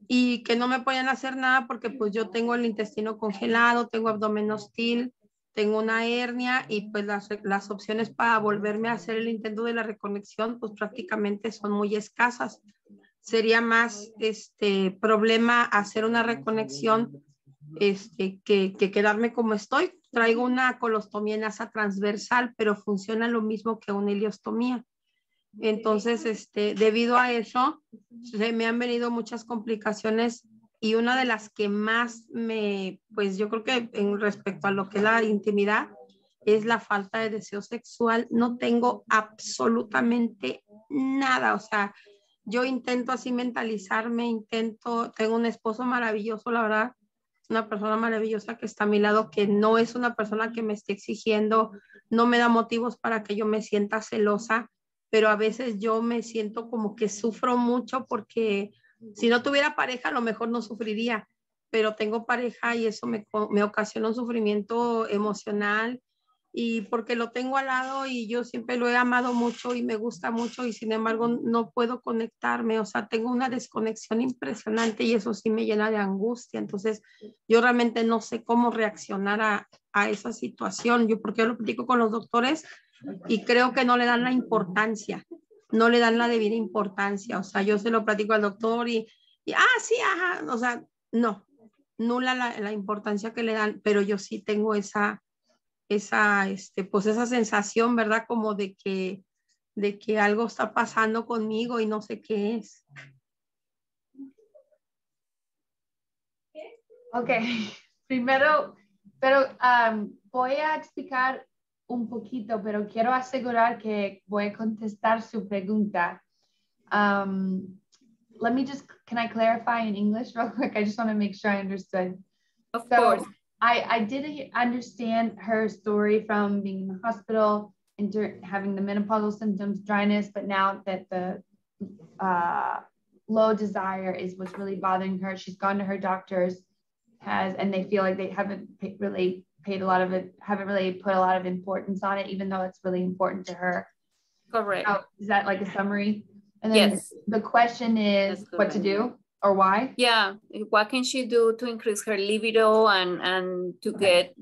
y que no me podían hacer nada porque pues yo tengo el intestino congelado, tengo abdomen hostil, tengo una hernia y pues las, las opciones para volverme a hacer el intento de la reconexión pues prácticamente son muy escasas. Sería más este problema hacer una reconexión este, que, que quedarme como estoy. Traigo una colostomía en asa transversal, pero funciona lo mismo que una ileostomía. Entonces, este, debido a eso, se me han venido muchas complicaciones y una de las que más me, pues yo creo que en respecto a lo que es la intimidad, es la falta de deseo sexual. No tengo absolutamente nada, o sea, yo intento así mentalizarme, intento, tengo un esposo maravilloso, la verdad, una persona maravillosa que está a mi lado, que no es una persona que me esté exigiendo, no me da motivos para que yo me sienta celosa, pero a veces yo me siento como que sufro mucho porque si no tuviera pareja a lo mejor no sufriría, pero tengo pareja y eso me, me ocasiona un sufrimiento emocional y porque lo tengo al lado y yo siempre lo he amado mucho y me gusta mucho y sin embargo no puedo conectarme, o sea, tengo una desconexión impresionante y eso sí me llena de angustia, entonces yo realmente no sé cómo reaccionar a, a esa situación, yo porque yo lo platico con los doctores y creo que no le dan la importancia, no le dan la debida importancia, o sea, yo se lo platico al doctor y, y ah, sí, ajá, o sea, no, nula la, la importancia que le dan, pero yo sí tengo esa esa, este, pues esa sensación, ¿verdad? Como de que, de que algo está pasando conmigo y no sé qué es. Ok, primero, pero um, voy a explicar un poquito, pero quiero asegurar que voy a contestar su pregunta. Um, let me just, can I clarify in English real quick? I just want to make sure I understood. Of so, course. I, I did understand her story from being in the hospital and having the menopausal symptoms, dryness, but now that the uh, low desire is what's really bothering her, she's gone to her doctors, has, and they feel like they haven't pay, really paid a lot of it, haven't really put a lot of importance on it, even though it's really important to her. Correct. So, is that like a summary? And then yes. The question is what to do or why? Yeah, what can she do to increase her libido and, and to get...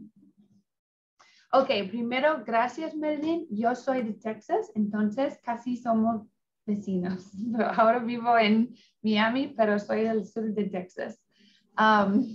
Ok, primero, gracias, Merlin. Yo soy de Texas, entonces casi somos vecinos. Ahora vivo en Miami, pero soy del sur de Texas. Um,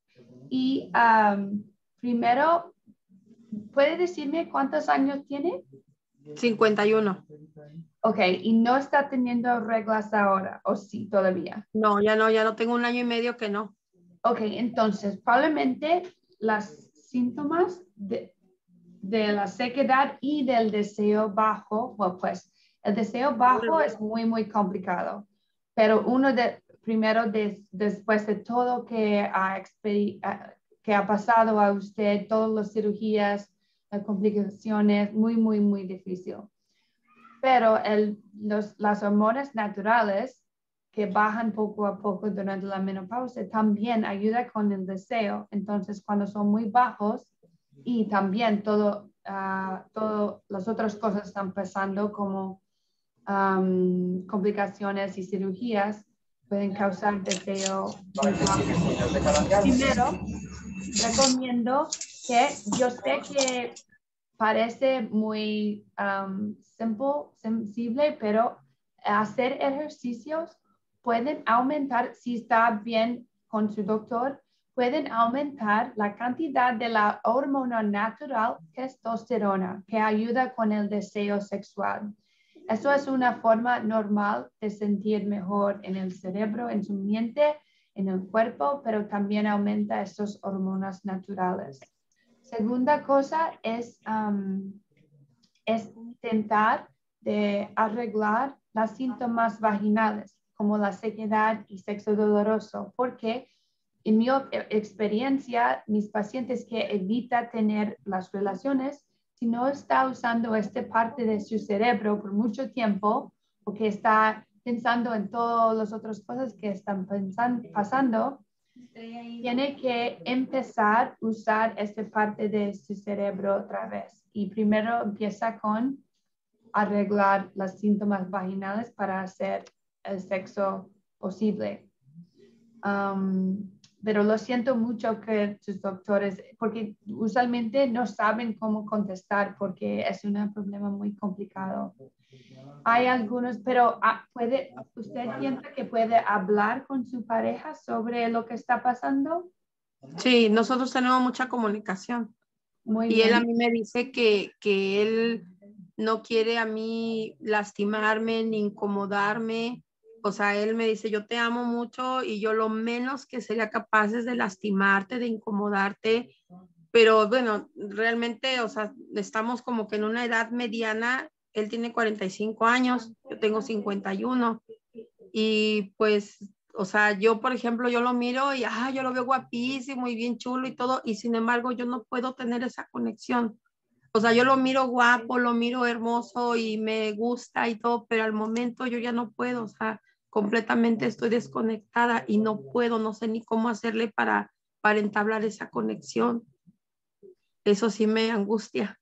y um, primero, ¿puede decirme cuántos años tiene? cincuenta y uno. Ok, y no está teniendo reglas ahora, ¿o sí, todavía? No, ya no, ya no tengo un año y medio que no. Ok, entonces, probablemente las síntomas de, de la sequedad y del deseo bajo, bueno, pues el deseo bajo es muy, muy complicado, pero uno de, primero, de, después de todo que ha, que ha pasado a usted, todas las cirugías, las complicaciones, muy, muy, muy difícil. Pero el, los, las hormonas naturales que bajan poco a poco durante la menopausia también ayuda con el deseo. Entonces, cuando son muy bajos y también todo, uh, todo las otras cosas están pasando como um, complicaciones y cirugías, pueden causar deseo muy bajo. Primero, recomiendo que yo sé que parece muy um, simple, sensible, pero hacer ejercicios pueden aumentar, si está bien con su doctor, pueden aumentar la cantidad de la hormona natural testosterona que ayuda con el deseo sexual. Eso es una forma normal de sentir mejor en el cerebro, en su mente, en el cuerpo, pero también aumenta esas hormonas naturales. Segunda cosa es, um, es intentar de arreglar los síntomas vaginales, como la sequedad y sexo doloroso, porque en mi experiencia, mis pacientes que evitan tener las relaciones, si no está usando esta parte de su cerebro por mucho tiempo, porque está pensando en todas las otras cosas que están pensando, pasando, tiene que empezar a usar esta parte de su cerebro otra vez. Y primero empieza con arreglar los síntomas vaginales para hacer el sexo posible. Um, pero lo siento mucho que sus doctores, porque usualmente no saben cómo contestar porque es un problema muy complicado. Hay algunos, pero ah, puede, ¿usted piensa que puede hablar con su pareja sobre lo que está pasando? Sí, nosotros tenemos mucha comunicación. Muy y bien. él a mí me dice que, que él no quiere a mí lastimarme ni incomodarme. O sea, él me dice, yo te amo mucho y yo lo menos que sería capaz es de lastimarte, de incomodarte. Pero bueno, realmente, o sea, estamos como que en una edad mediana. Él tiene cuarenta y cinco años, yo tengo cincuenta y uno. Y pues, o sea, yo, por ejemplo, yo lo miro y, ah, yo lo veo guapísimo y bien chulo y todo. Y sin embargo, yo no puedo tener esa conexión. O sea, yo lo miro guapo, lo miro hermoso y me gusta y todo, pero al momento yo ya no puedo, o sea, completamente estoy desconectada y no puedo, no sé ni cómo hacerle para, para entablar esa conexión. Eso sí me angustia.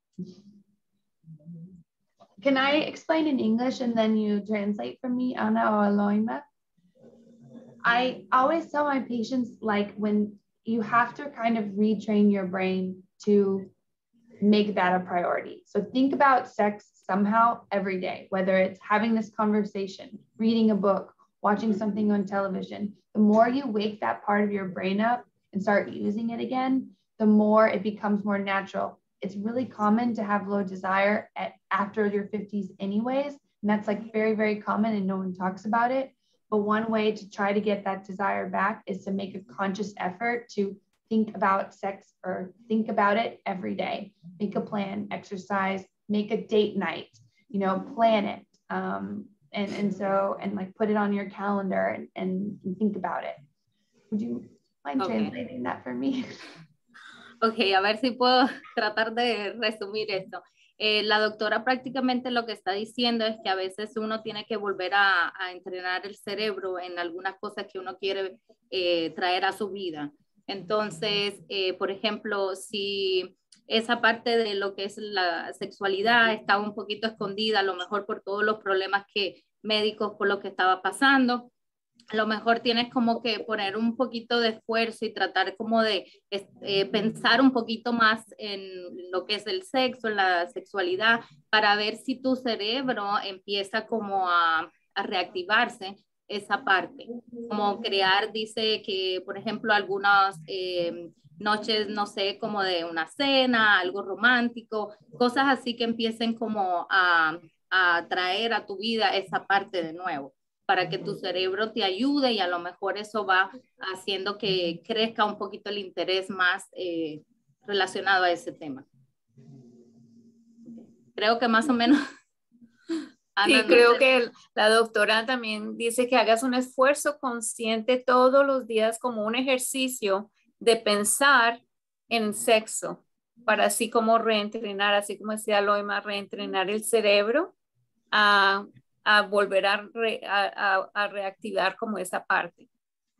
Can I explain in English and then you translate for me, Ana o Aloima? I always tell my patients, like, when you have to kind of retrain your brain to make that a priority. So think about sex somehow every day, whether it's having this conversation, reading a book, watching something on television. The more you wake that part of your brain up and start using it again, the more it becomes more natural. It's really common to have low desire at after your fifties anyways, and that's like very, very common and no one talks about it. But one way to try to get that desire back is to make a conscious effort to think about sex or think about it every day. Make a plan, exercise, make a date night, you know, plan it. Um, and, and so, and like put it on your calendar and, and, and think about it. Would you mind Okay. translating that for me? Ok, a ver si puedo tratar de resumir esto. Eh, la doctora prácticamente lo que está diciendo es que a veces uno tiene que volver a, a entrenar el cerebro en algunas cosas que uno quiere eh, traer a su vida. Entonces, eh, por ejemplo, si esa parte de lo que es la sexualidad estaba un poquito escondida, a lo mejor por todos los problemas que médicos por lo que estaba pasando, a lo mejor tienes como que poner un poquito de esfuerzo y tratar como de eh, pensar un poquito más en lo que es el sexo, en la sexualidad, para ver si tu cerebro empieza como a, a reactivarse esa parte. Como crear, dice que, por ejemplo, algunas eh, noches, no sé, como de una cena, algo romántico, cosas así que empiecen como a, a traer a tu vida esa parte de nuevo, para que tu cerebro te ayude y a lo mejor eso va haciendo que crezca un poquito el interés más eh, relacionado a ese tema. Creo que más o menos... Ana, sí, no creo sé. que la doctora también dice que hagas un esfuerzo consciente todos los días como un ejercicio de pensar en sexo, para así como reentrenar, así como decía Loima, reentrenar el cerebro a... a volver a, re, a, a reactivar como esa parte.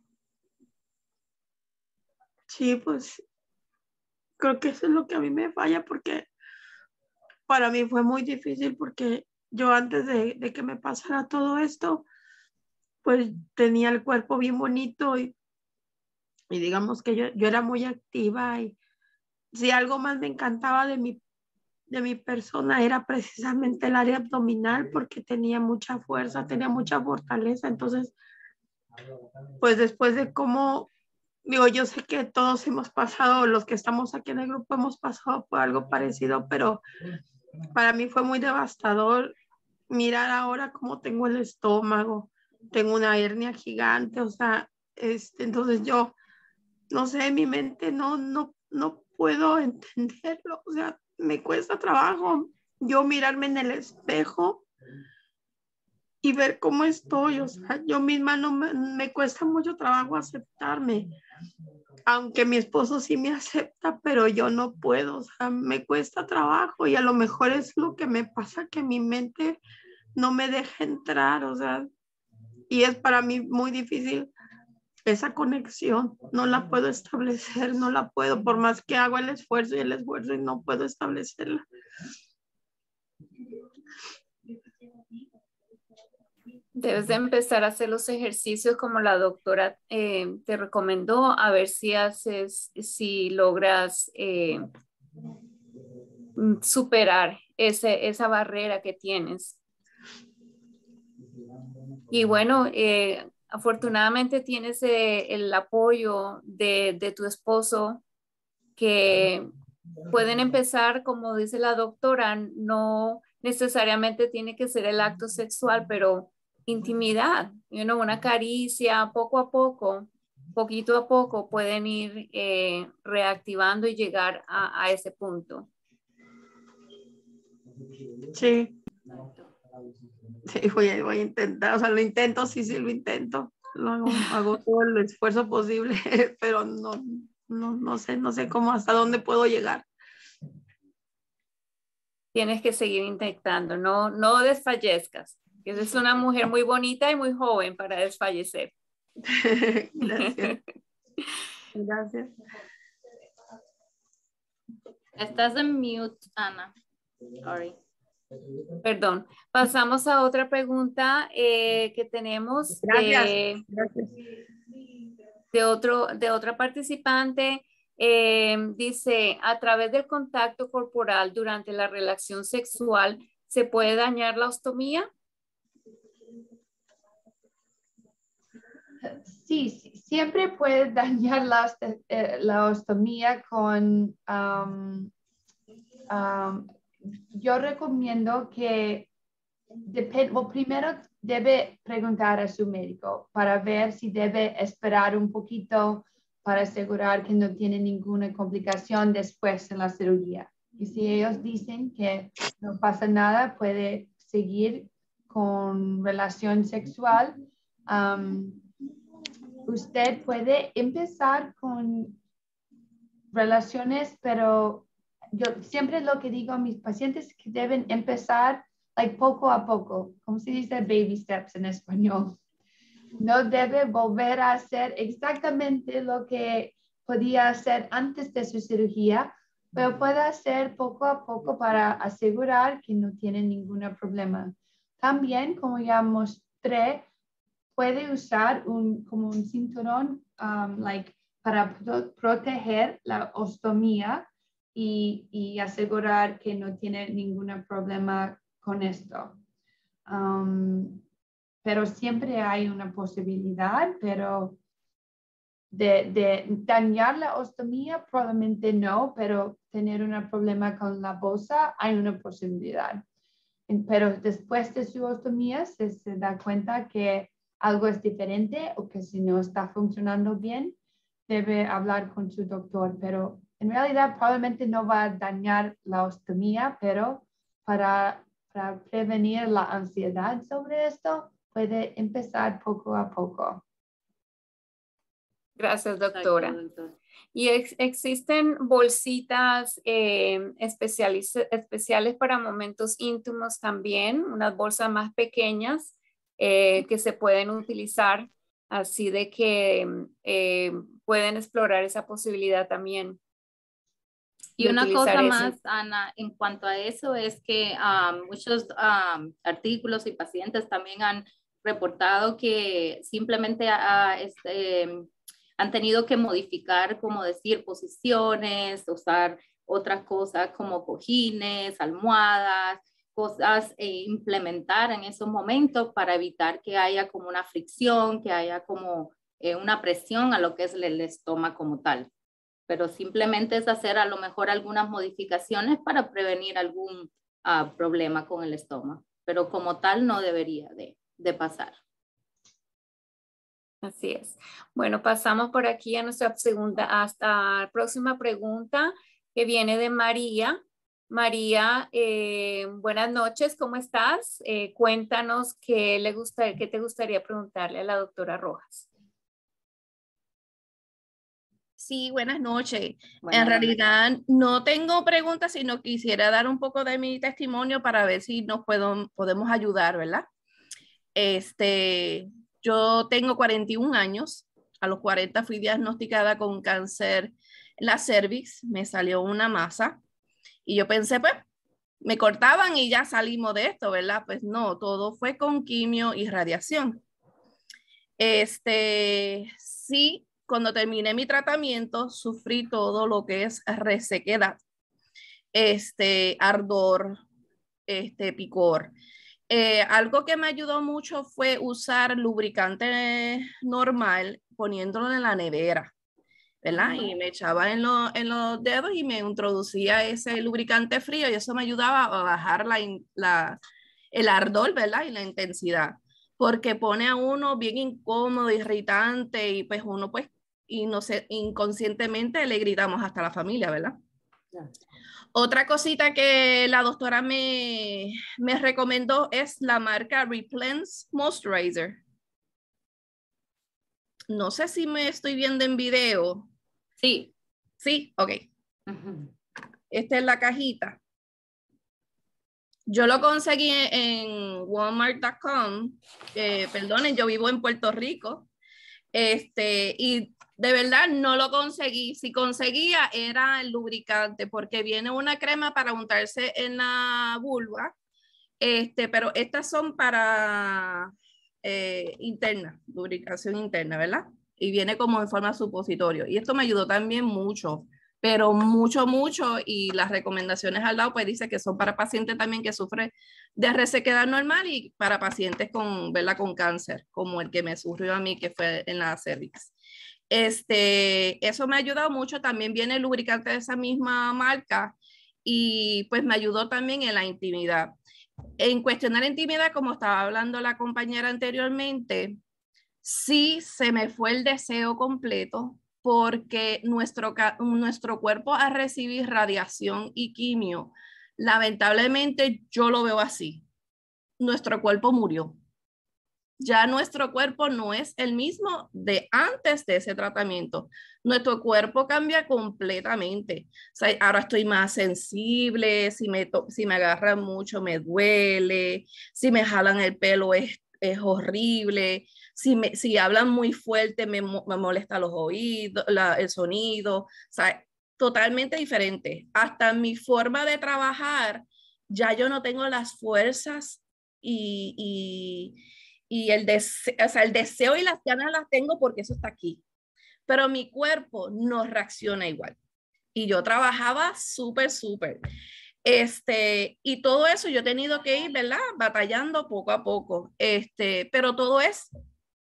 Sí, pues creo que eso es lo que a mí me falla, porque para mí fue muy difícil, porque yo antes de, de que me pasara todo esto, pues tenía el cuerpo bien bonito y, y digamos que yo, yo era muy activa, y si algo más me encantaba de mi de mi persona era precisamente el área abdominal, porque tenía mucha fuerza, tenía mucha fortaleza. Entonces, pues después de cómo, digo, yo sé que todos hemos pasado, los que estamos aquí en el grupo hemos pasado por algo parecido, pero para mí fue muy devastador mirar ahora cómo tengo el estómago, tengo una hernia gigante, o sea, este, entonces yo, no sé, mi mente no, no, no puedo entenderlo, o sea, me cuesta trabajo yo mirarme en el espejo y ver cómo estoy, o sea, yo misma no me, me cuesta mucho trabajo aceptarme, aunque mi esposo sí me acepta, pero yo no puedo, o sea, me cuesta trabajo, y a lo mejor es lo que me pasa, que mi mente no me deja entrar, o sea, y es para mí muy difícil esa conexión, no la puedo establecer, no la puedo, por más que hago el esfuerzo y el esfuerzo, y no puedo establecerla. Debes de empezar a hacer los ejercicios como la doctora eh, te recomendó, a ver si haces, si logras eh, superar ese, esa barrera que tienes. Y bueno, eh, afortunadamente tienes eh, el apoyo de, de tu esposo, que pueden empezar, como dice la doctora, no necesariamente tiene que ser el acto sexual, pero intimidad, you know, una caricia, poco a poco, poquito a poco pueden ir eh, reactivando y llegar a, a ese punto. Sí. Sí, voy, voy a intentar, o sea, lo intento, sí, sí, lo intento. Lo hago, hago todo el esfuerzo posible, pero no, no, no sé, no sé cómo, hasta dónde puedo llegar. Tienes que seguir intentando, no, no desfallezcas. Eres una mujer muy bonita y muy joven para desfallecer. Gracias. Gracias. Estás en mute, Ana. Sorry. Perdón. Pasamos a otra pregunta eh, que tenemos Gracias. de, Gracias. de, otro, de otra participante. Eh, dice, a través del contacto corporal durante la relación sexual, ¿se puede dañar la ostomía? Sí, sí, siempre puedes dañar la, eh, la ostomía con... Um, um, yo recomiendo que depende, well, primero debe preguntar a su médico para ver si debe esperar un poquito para asegurar que no tiene ninguna complicación después en la cirugía. Y si ellos dicen que no pasa nada, puede seguir con relación sexual. Um, usted puede empezar con relaciones, pero yo siempre lo que digo a mis pacientes es que deben empezar like, poco a poco, como se dice baby steps en español. No debe volver a hacer exactamente lo que podía hacer antes de su cirugía, pero puede hacer poco a poco para asegurar que no tiene ningún problema. También, como ya mostré, puede usar un, como un cinturón um, like, para pro proteger la ostomía y, y asegurar que no tiene ningún problema con esto. Um, pero siempre hay una posibilidad, pero de, de dañar la ostomía probablemente no, pero tener un problema con la bolsa hay una posibilidad. Pero después de su ostomía se, se da cuenta que algo es diferente o que si no está funcionando bien, debe hablar con su doctor, pero en realidad probablemente no va a dañar la ostomía, pero para, para prevenir la ansiedad sobre esto, puede empezar poco a poco. Gracias, doctora. ¿Y ex existen bolsitas eh, especiales, especiales para momentos íntimos también? Unas bolsas más pequeñas eh, que se pueden utilizar así de que eh, pueden explorar esa posibilidad también. Y una cosa más, Ana, en cuanto a eso es que um, muchos um, artículos y pacientes también han reportado que simplemente uh, este, han tenido que modificar, como decir, posiciones, usar otras cosas como cojines, almohadas, cosas e implementar en esos momentos para evitar que haya como una fricción, que haya como eh, una presión a lo que es el estómago como tal. Pero simplemente es hacer a lo mejor algunas modificaciones para prevenir algún uh, problema con el estómago. Pero como tal no debería de, de pasar. Así es. Bueno, pasamos por aquí a nuestra segunda, hasta la próxima pregunta que viene de María. María, eh, buenas noches, ¿cómo estás? Eh, cuéntanos qué, le gusta, qué te gustaría preguntarle a la doctora Rojas. Sí, buenas noches. Buenas en realidad noches. No tengo preguntas, sino quisiera dar un poco de mi testimonio para ver si nos puedo, podemos ayudar, ¿verdad? Este... Yo tengo cuarenta y un años, a los cuarenta fui diagnosticada con cáncer en la cervix, me salió una masa y yo pensé, pues, me cortaban y ya salimos de esto, ¿verdad? Pues no, todo fue con quimio y radiación. Este, sí, cuando terminé mi tratamiento, sufrí todo lo que es resequedad, este, ardor, este, picor. Eh, algo que me ayudó mucho fue usar lubricante normal poniéndolo en la nevera, ¿verdad? Y me echaba en, lo, en los dedos y me introducía ese lubricante frío y eso me ayudaba a bajar la, la, el ardor, ¿verdad? Y la intensidad, porque pone a uno bien incómodo, irritante y pues uno pues y no sé, inconscientemente le gritamos hasta la familia, ¿verdad? Yeah. Otra cosita que la doctora me, me recomendó es la marca Replens Moisturizer. No sé si me estoy viendo en video. Sí. Sí, ok. Uh-huh. Esta es la cajita. Yo lo conseguí en walmart punto com. Eh, perdonen, yo vivo en Puerto Rico. Este, y de verdad no lo conseguí. Si conseguía era el lubricante, porque viene una crema para untarse en la vulva, este, pero estas son para eh, interna, lubricación interna, ¿verdad? Y viene como en forma supositorio. Y esto me ayudó también mucho, pero mucho, mucho. Y las recomendaciones al lado, pues dice que son para pacientes también que sufren de resequedad normal y para pacientes con, ¿verdad? Con cáncer, como el que me sufrió a mí, que fue en la cervix. Este, eso me ha ayudado mucho. También viene el lubricante de esa misma marca y pues me ayudó también en la intimidad. En cuestionar intimidad, como estaba hablando la compañera anteriormente, sí se me fue el deseo completo porque nuestro, nuestro cuerpo al recibir radiación y quimio, lamentablemente yo lo veo así. Nuestro cuerpo murió. Ya nuestro cuerpo no es el mismo de antes de ese tratamiento. Nuestro cuerpo cambia completamente. O sea, ahora estoy más sensible, si me, si me agarran mucho me duele, si me jalan el pelo es, es horrible, si, me, si hablan muy fuerte me, me molesta los oídos, la, el sonido. O sea, totalmente diferente. Hasta mi forma de trabajar, ya yo no tengo las fuerzas y... y Y el deseo, o sea, el deseo y las ganas las tengo porque eso está aquí. Pero mi cuerpo no reacciona igual. Y yo trabajaba súper, súper. Este, y todo eso yo he tenido que ir, ¿verdad? Batallando poco a poco. Este, pero todo es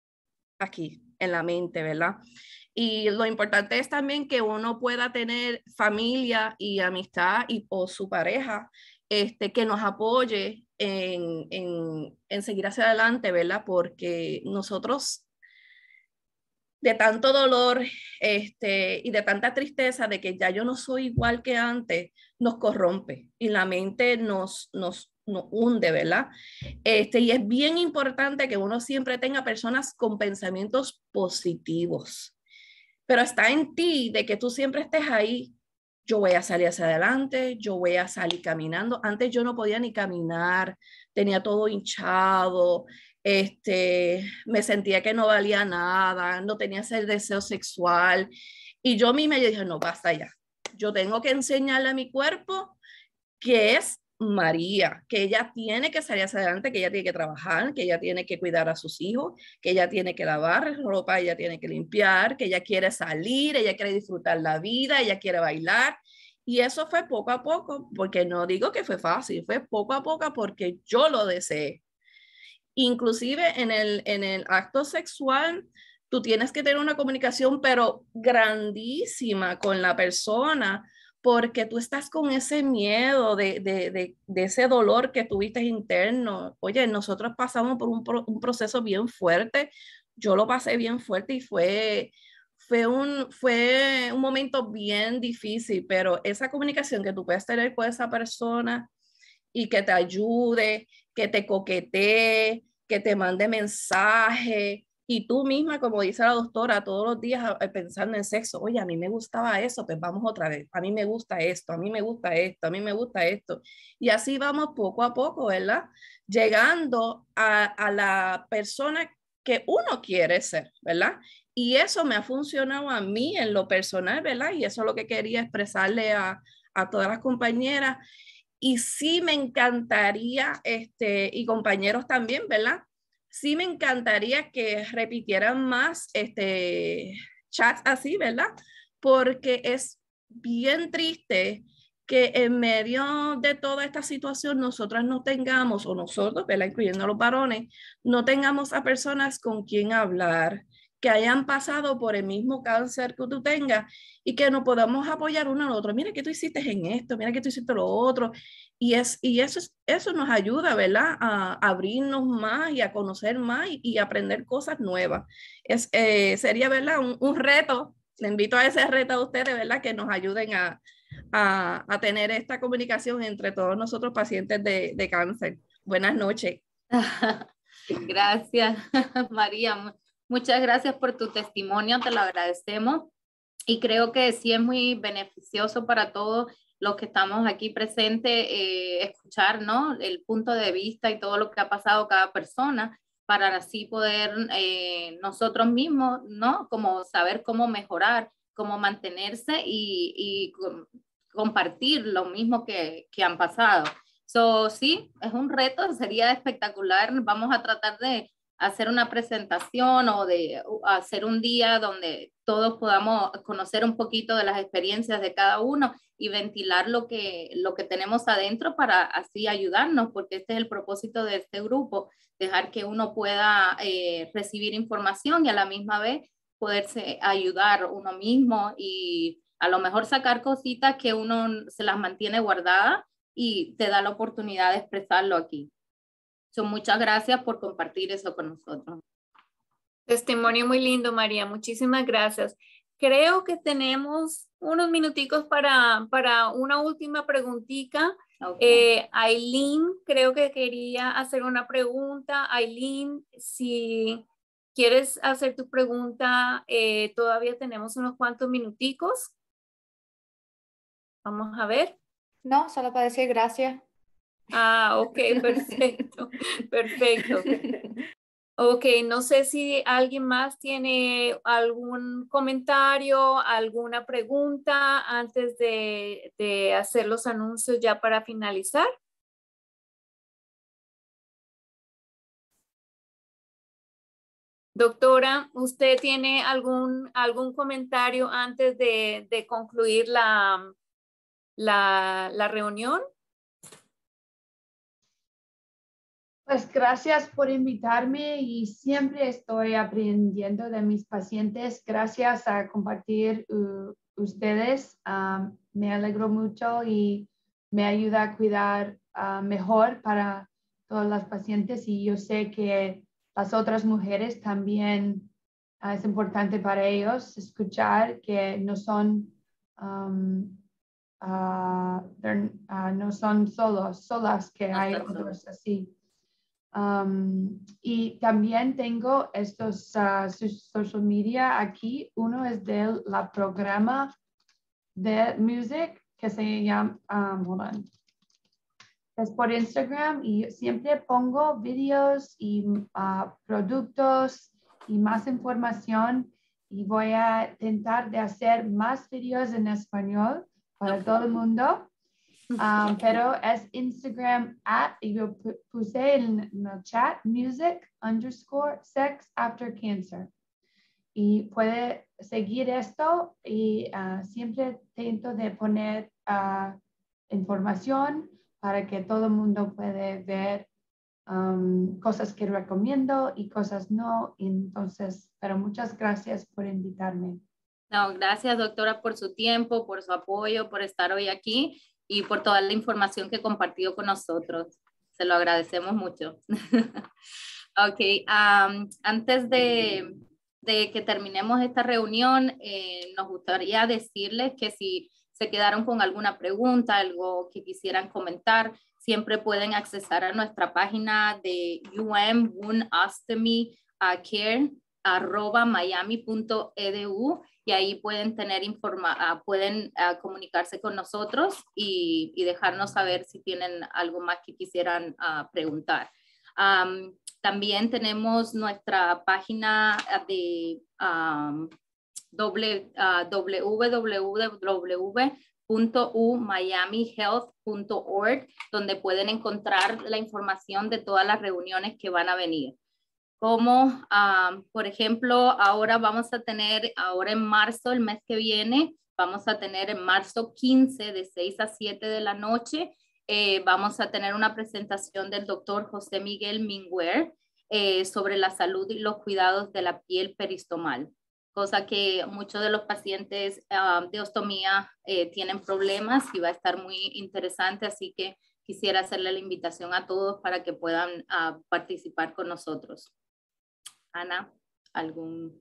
aquí, en la mente, ¿verdad? Y lo importante es también que uno pueda tener familia y amistad y, o su pareja este, que nos apoye en, en, en seguir hacia adelante, ¿verdad? Porque nosotros de tanto dolor este, y de tanta tristeza de que ya yo no soy igual que antes, nos corrompe y la mente nos, nos, nos hunde, ¿verdad? Este, y es bien importante que uno siempre tenga personas con pensamientos positivos, pero está en ti de que tú siempre estés ahí. Yo voy a salir hacia adelante, yo voy a salir caminando. Antes yo no podía ni caminar, tenía todo hinchado, este, me sentía que no valía nada, no tenía ese deseo sexual. Y yo a mí me dije, no, basta ya. Yo tengo que enseñarle a mi cuerpo que es María, que ella tiene que salir hacia adelante, que ella tiene que trabajar, que ella tiene que cuidar a sus hijos, que ella tiene que lavar ropa, ella tiene que limpiar, que ella quiere salir, ella quiere disfrutar la vida, ella quiere bailar. Y eso fue poco a poco, porque no digo que fue fácil, fue poco a poco porque yo lo deseé. Inclusive en el, en el acto sexual, tú tienes que tener una comunicación, pero grandísima con la persona, porque tú estás con ese miedo de, de, de, de ese dolor que tuviste interno. Oye, nosotros pasamos por un, un proceso bien fuerte, yo lo pasé bien fuerte y fue, fue, un, fue un momento bien difícil, pero esa comunicación que tú puedes tener con esa persona y que te ayude, que te coquetee, que te mande mensaje, y tú misma, como dice la doctora, todos los días pensando en sexo, oye, a mí me gustaba eso, pues vamos otra vez, a mí me gusta esto, a mí me gusta esto, a mí me gusta esto. Y así vamos poco a poco, ¿verdad? Llegando a, a la persona que uno quiere ser, ¿verdad? Y eso me ha funcionado a mí en lo personal, ¿verdad? Y eso es lo que quería expresarle a, a todas las compañeras. Y sí me encantaría, este, y compañeros también, ¿verdad? Sí me encantaría que repitieran más este, chats así, ¿verdad? Porque es bien triste que en medio de toda esta situación nosotras no tengamos, o nosotros, ¿verdad? Incluyendo a los varones, no tengamos a personas con quien hablar, que hayan pasado por el mismo cáncer que tú tengas y que nos podamos apoyar uno al otro. Mira que tú hiciste en esto, mira que tú hiciste lo otro. Y, es, y eso, es, eso nos ayuda, ¿verdad? A, a abrirnos más y a conocer más y, y aprender cosas nuevas. Es, eh, sería, ¿verdad? Un, un reto. Le invito a ese reto a ustedes, ¿verdad? Que nos ayuden a, a, a tener esta comunicación entre todos nosotros pacientes de, de cáncer. Buenas noches. Gracias, María. Muchas gracias por tu testimonio, te lo agradecemos. Y creo que sí es muy beneficioso para todos los que estamos aquí presentes, eh, escuchar, ¿no? El punto de vista y todo lo que ha pasado cada persona, para así poder eh, nosotros mismos, ¿no? Como saber cómo mejorar, cómo mantenerse y, y compartir lo mismo que, que han pasado. So, sí, es un reto, sería espectacular. Vamos a tratar de hacer una presentación o de hacer un día donde todos podamos conocer un poquito de las experiencias de cada uno y ventilar lo que, lo que tenemos adentro para así ayudarnos, porque este es el propósito de este grupo, dejar que uno pueda eh, recibir información y a la misma vez poderse ayudar uno mismo y a lo mejor sacar cositas que uno se las mantiene guardadas y te da la oportunidad de expresarlo aquí. So, muchas gracias por compartir eso con nosotros. Testimonio muy lindo, María. Muchísimas gracias. Creo que tenemos unos minuticos para, para una última preguntita. Okay. Eh, Aileen, creo que quería hacer una pregunta. Aileen, si quieres hacer tu pregunta, eh, todavía tenemos unos cuantos minuticos. Vamos a ver. No, solo para decir gracias. Ah, ok, perfecto, perfecto. Ok, no sé si alguien más tiene algún comentario, alguna pregunta antes de, de hacer los anuncios ya para finalizar. Doctora, ¿usted tiene algún, algún comentario antes de, de concluir la, la, la reunión? Pues gracias por invitarme y siempre estoy aprendiendo de mis pacientes. Gracias a compartir uh, ustedes. Um, me alegro mucho y me ayuda a cuidar uh, mejor para todas las pacientes y yo sé que las otras mujeres también uh, es importante para ellos escuchar que no son um, uh, uh, no son solos, solas, que hay otros así. Um, y también tengo estos uh, social media aquí. Uno es del la programa de music que se llama, um, hold on. Es por Instagram y siempre pongo videos y uh, productos y más información y voy a intentar de hacer más videos en español para todo el mundo. Um, pero es Instagram at, y yo puse en, en el chat, music underscore sex after cancer. Y puede seguir esto y uh, siempre intento de poner uh, información para que todo el mundo puede ver um, cosas que recomiendo y cosas no. Entonces, pero muchas gracias por invitarme. No, gracias, doctora, por su tiempo, por su apoyo, por estar hoy aquí y por toda la información que compartió con nosotros. Se lo agradecemos mucho. Ok, um, antes de, de que terminemos esta reunión, eh, nos gustaría decirles que si se quedaron con alguna pregunta, algo que quisieran comentar, siempre pueden accesar a nuestra página de U M Wound Ostomy uh, Care arroba miami punto e d u y ahí pueden tener informa uh, pueden uh, comunicarse con nosotros y, y dejarnos saber si tienen algo más que quisieran uh, preguntar. Um, también tenemos nuestra página de, um, w, uh, w w w punto u miami health punto org, donde pueden encontrar la información de todas las reuniones que van a venir. Como, um, por ejemplo, ahora vamos a tener, ahora en marzo, el mes que viene, vamos a tener en marzo quince, de seis a siete de la noche, eh, vamos a tener una presentación del doctor José Miguel Minguer eh, sobre la salud y los cuidados de la piel peristomal, cosa que muchos de los pacientes uh, de ostomía eh, tienen problemas y va a estar muy interesante, así que quisiera hacerle la invitación a todos para que puedan uh, participar con nosotros. Ana, ¿algún?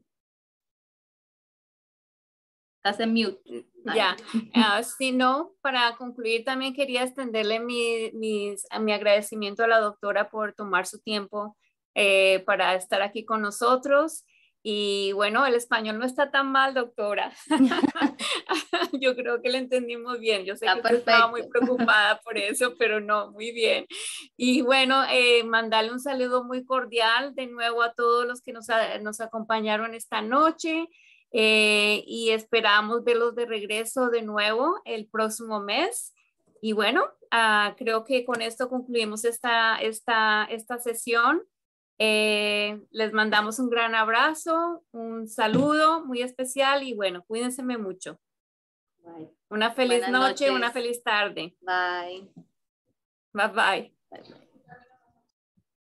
Estás en mute. Ya, uh, si no, para concluir también quería extenderle mi, mis, mi agradecimiento a la doctora por tomar su tiempo eh, para estar aquí con nosotros. Y bueno, el español no está tan mal, doctora. Yo creo que lo entendimos bien. Yo sé está que usted estaba muy preocupada por eso, pero no, muy bien. Y bueno, eh, mandarle un saludo muy cordial de nuevo a todos los que nos, nos acompañaron esta noche. Eh, y esperamos verlos de regreso de nuevo el próximo mes. Y bueno, uh, creo que con esto concluimos esta, esta, esta sesión. Eh, les mandamos un gran abrazo, un saludo muy especial y bueno, cuídense mucho. Bye. Una feliz Buenas noche, noches. Una feliz tarde. Bye. Bye bye. Bye, bye.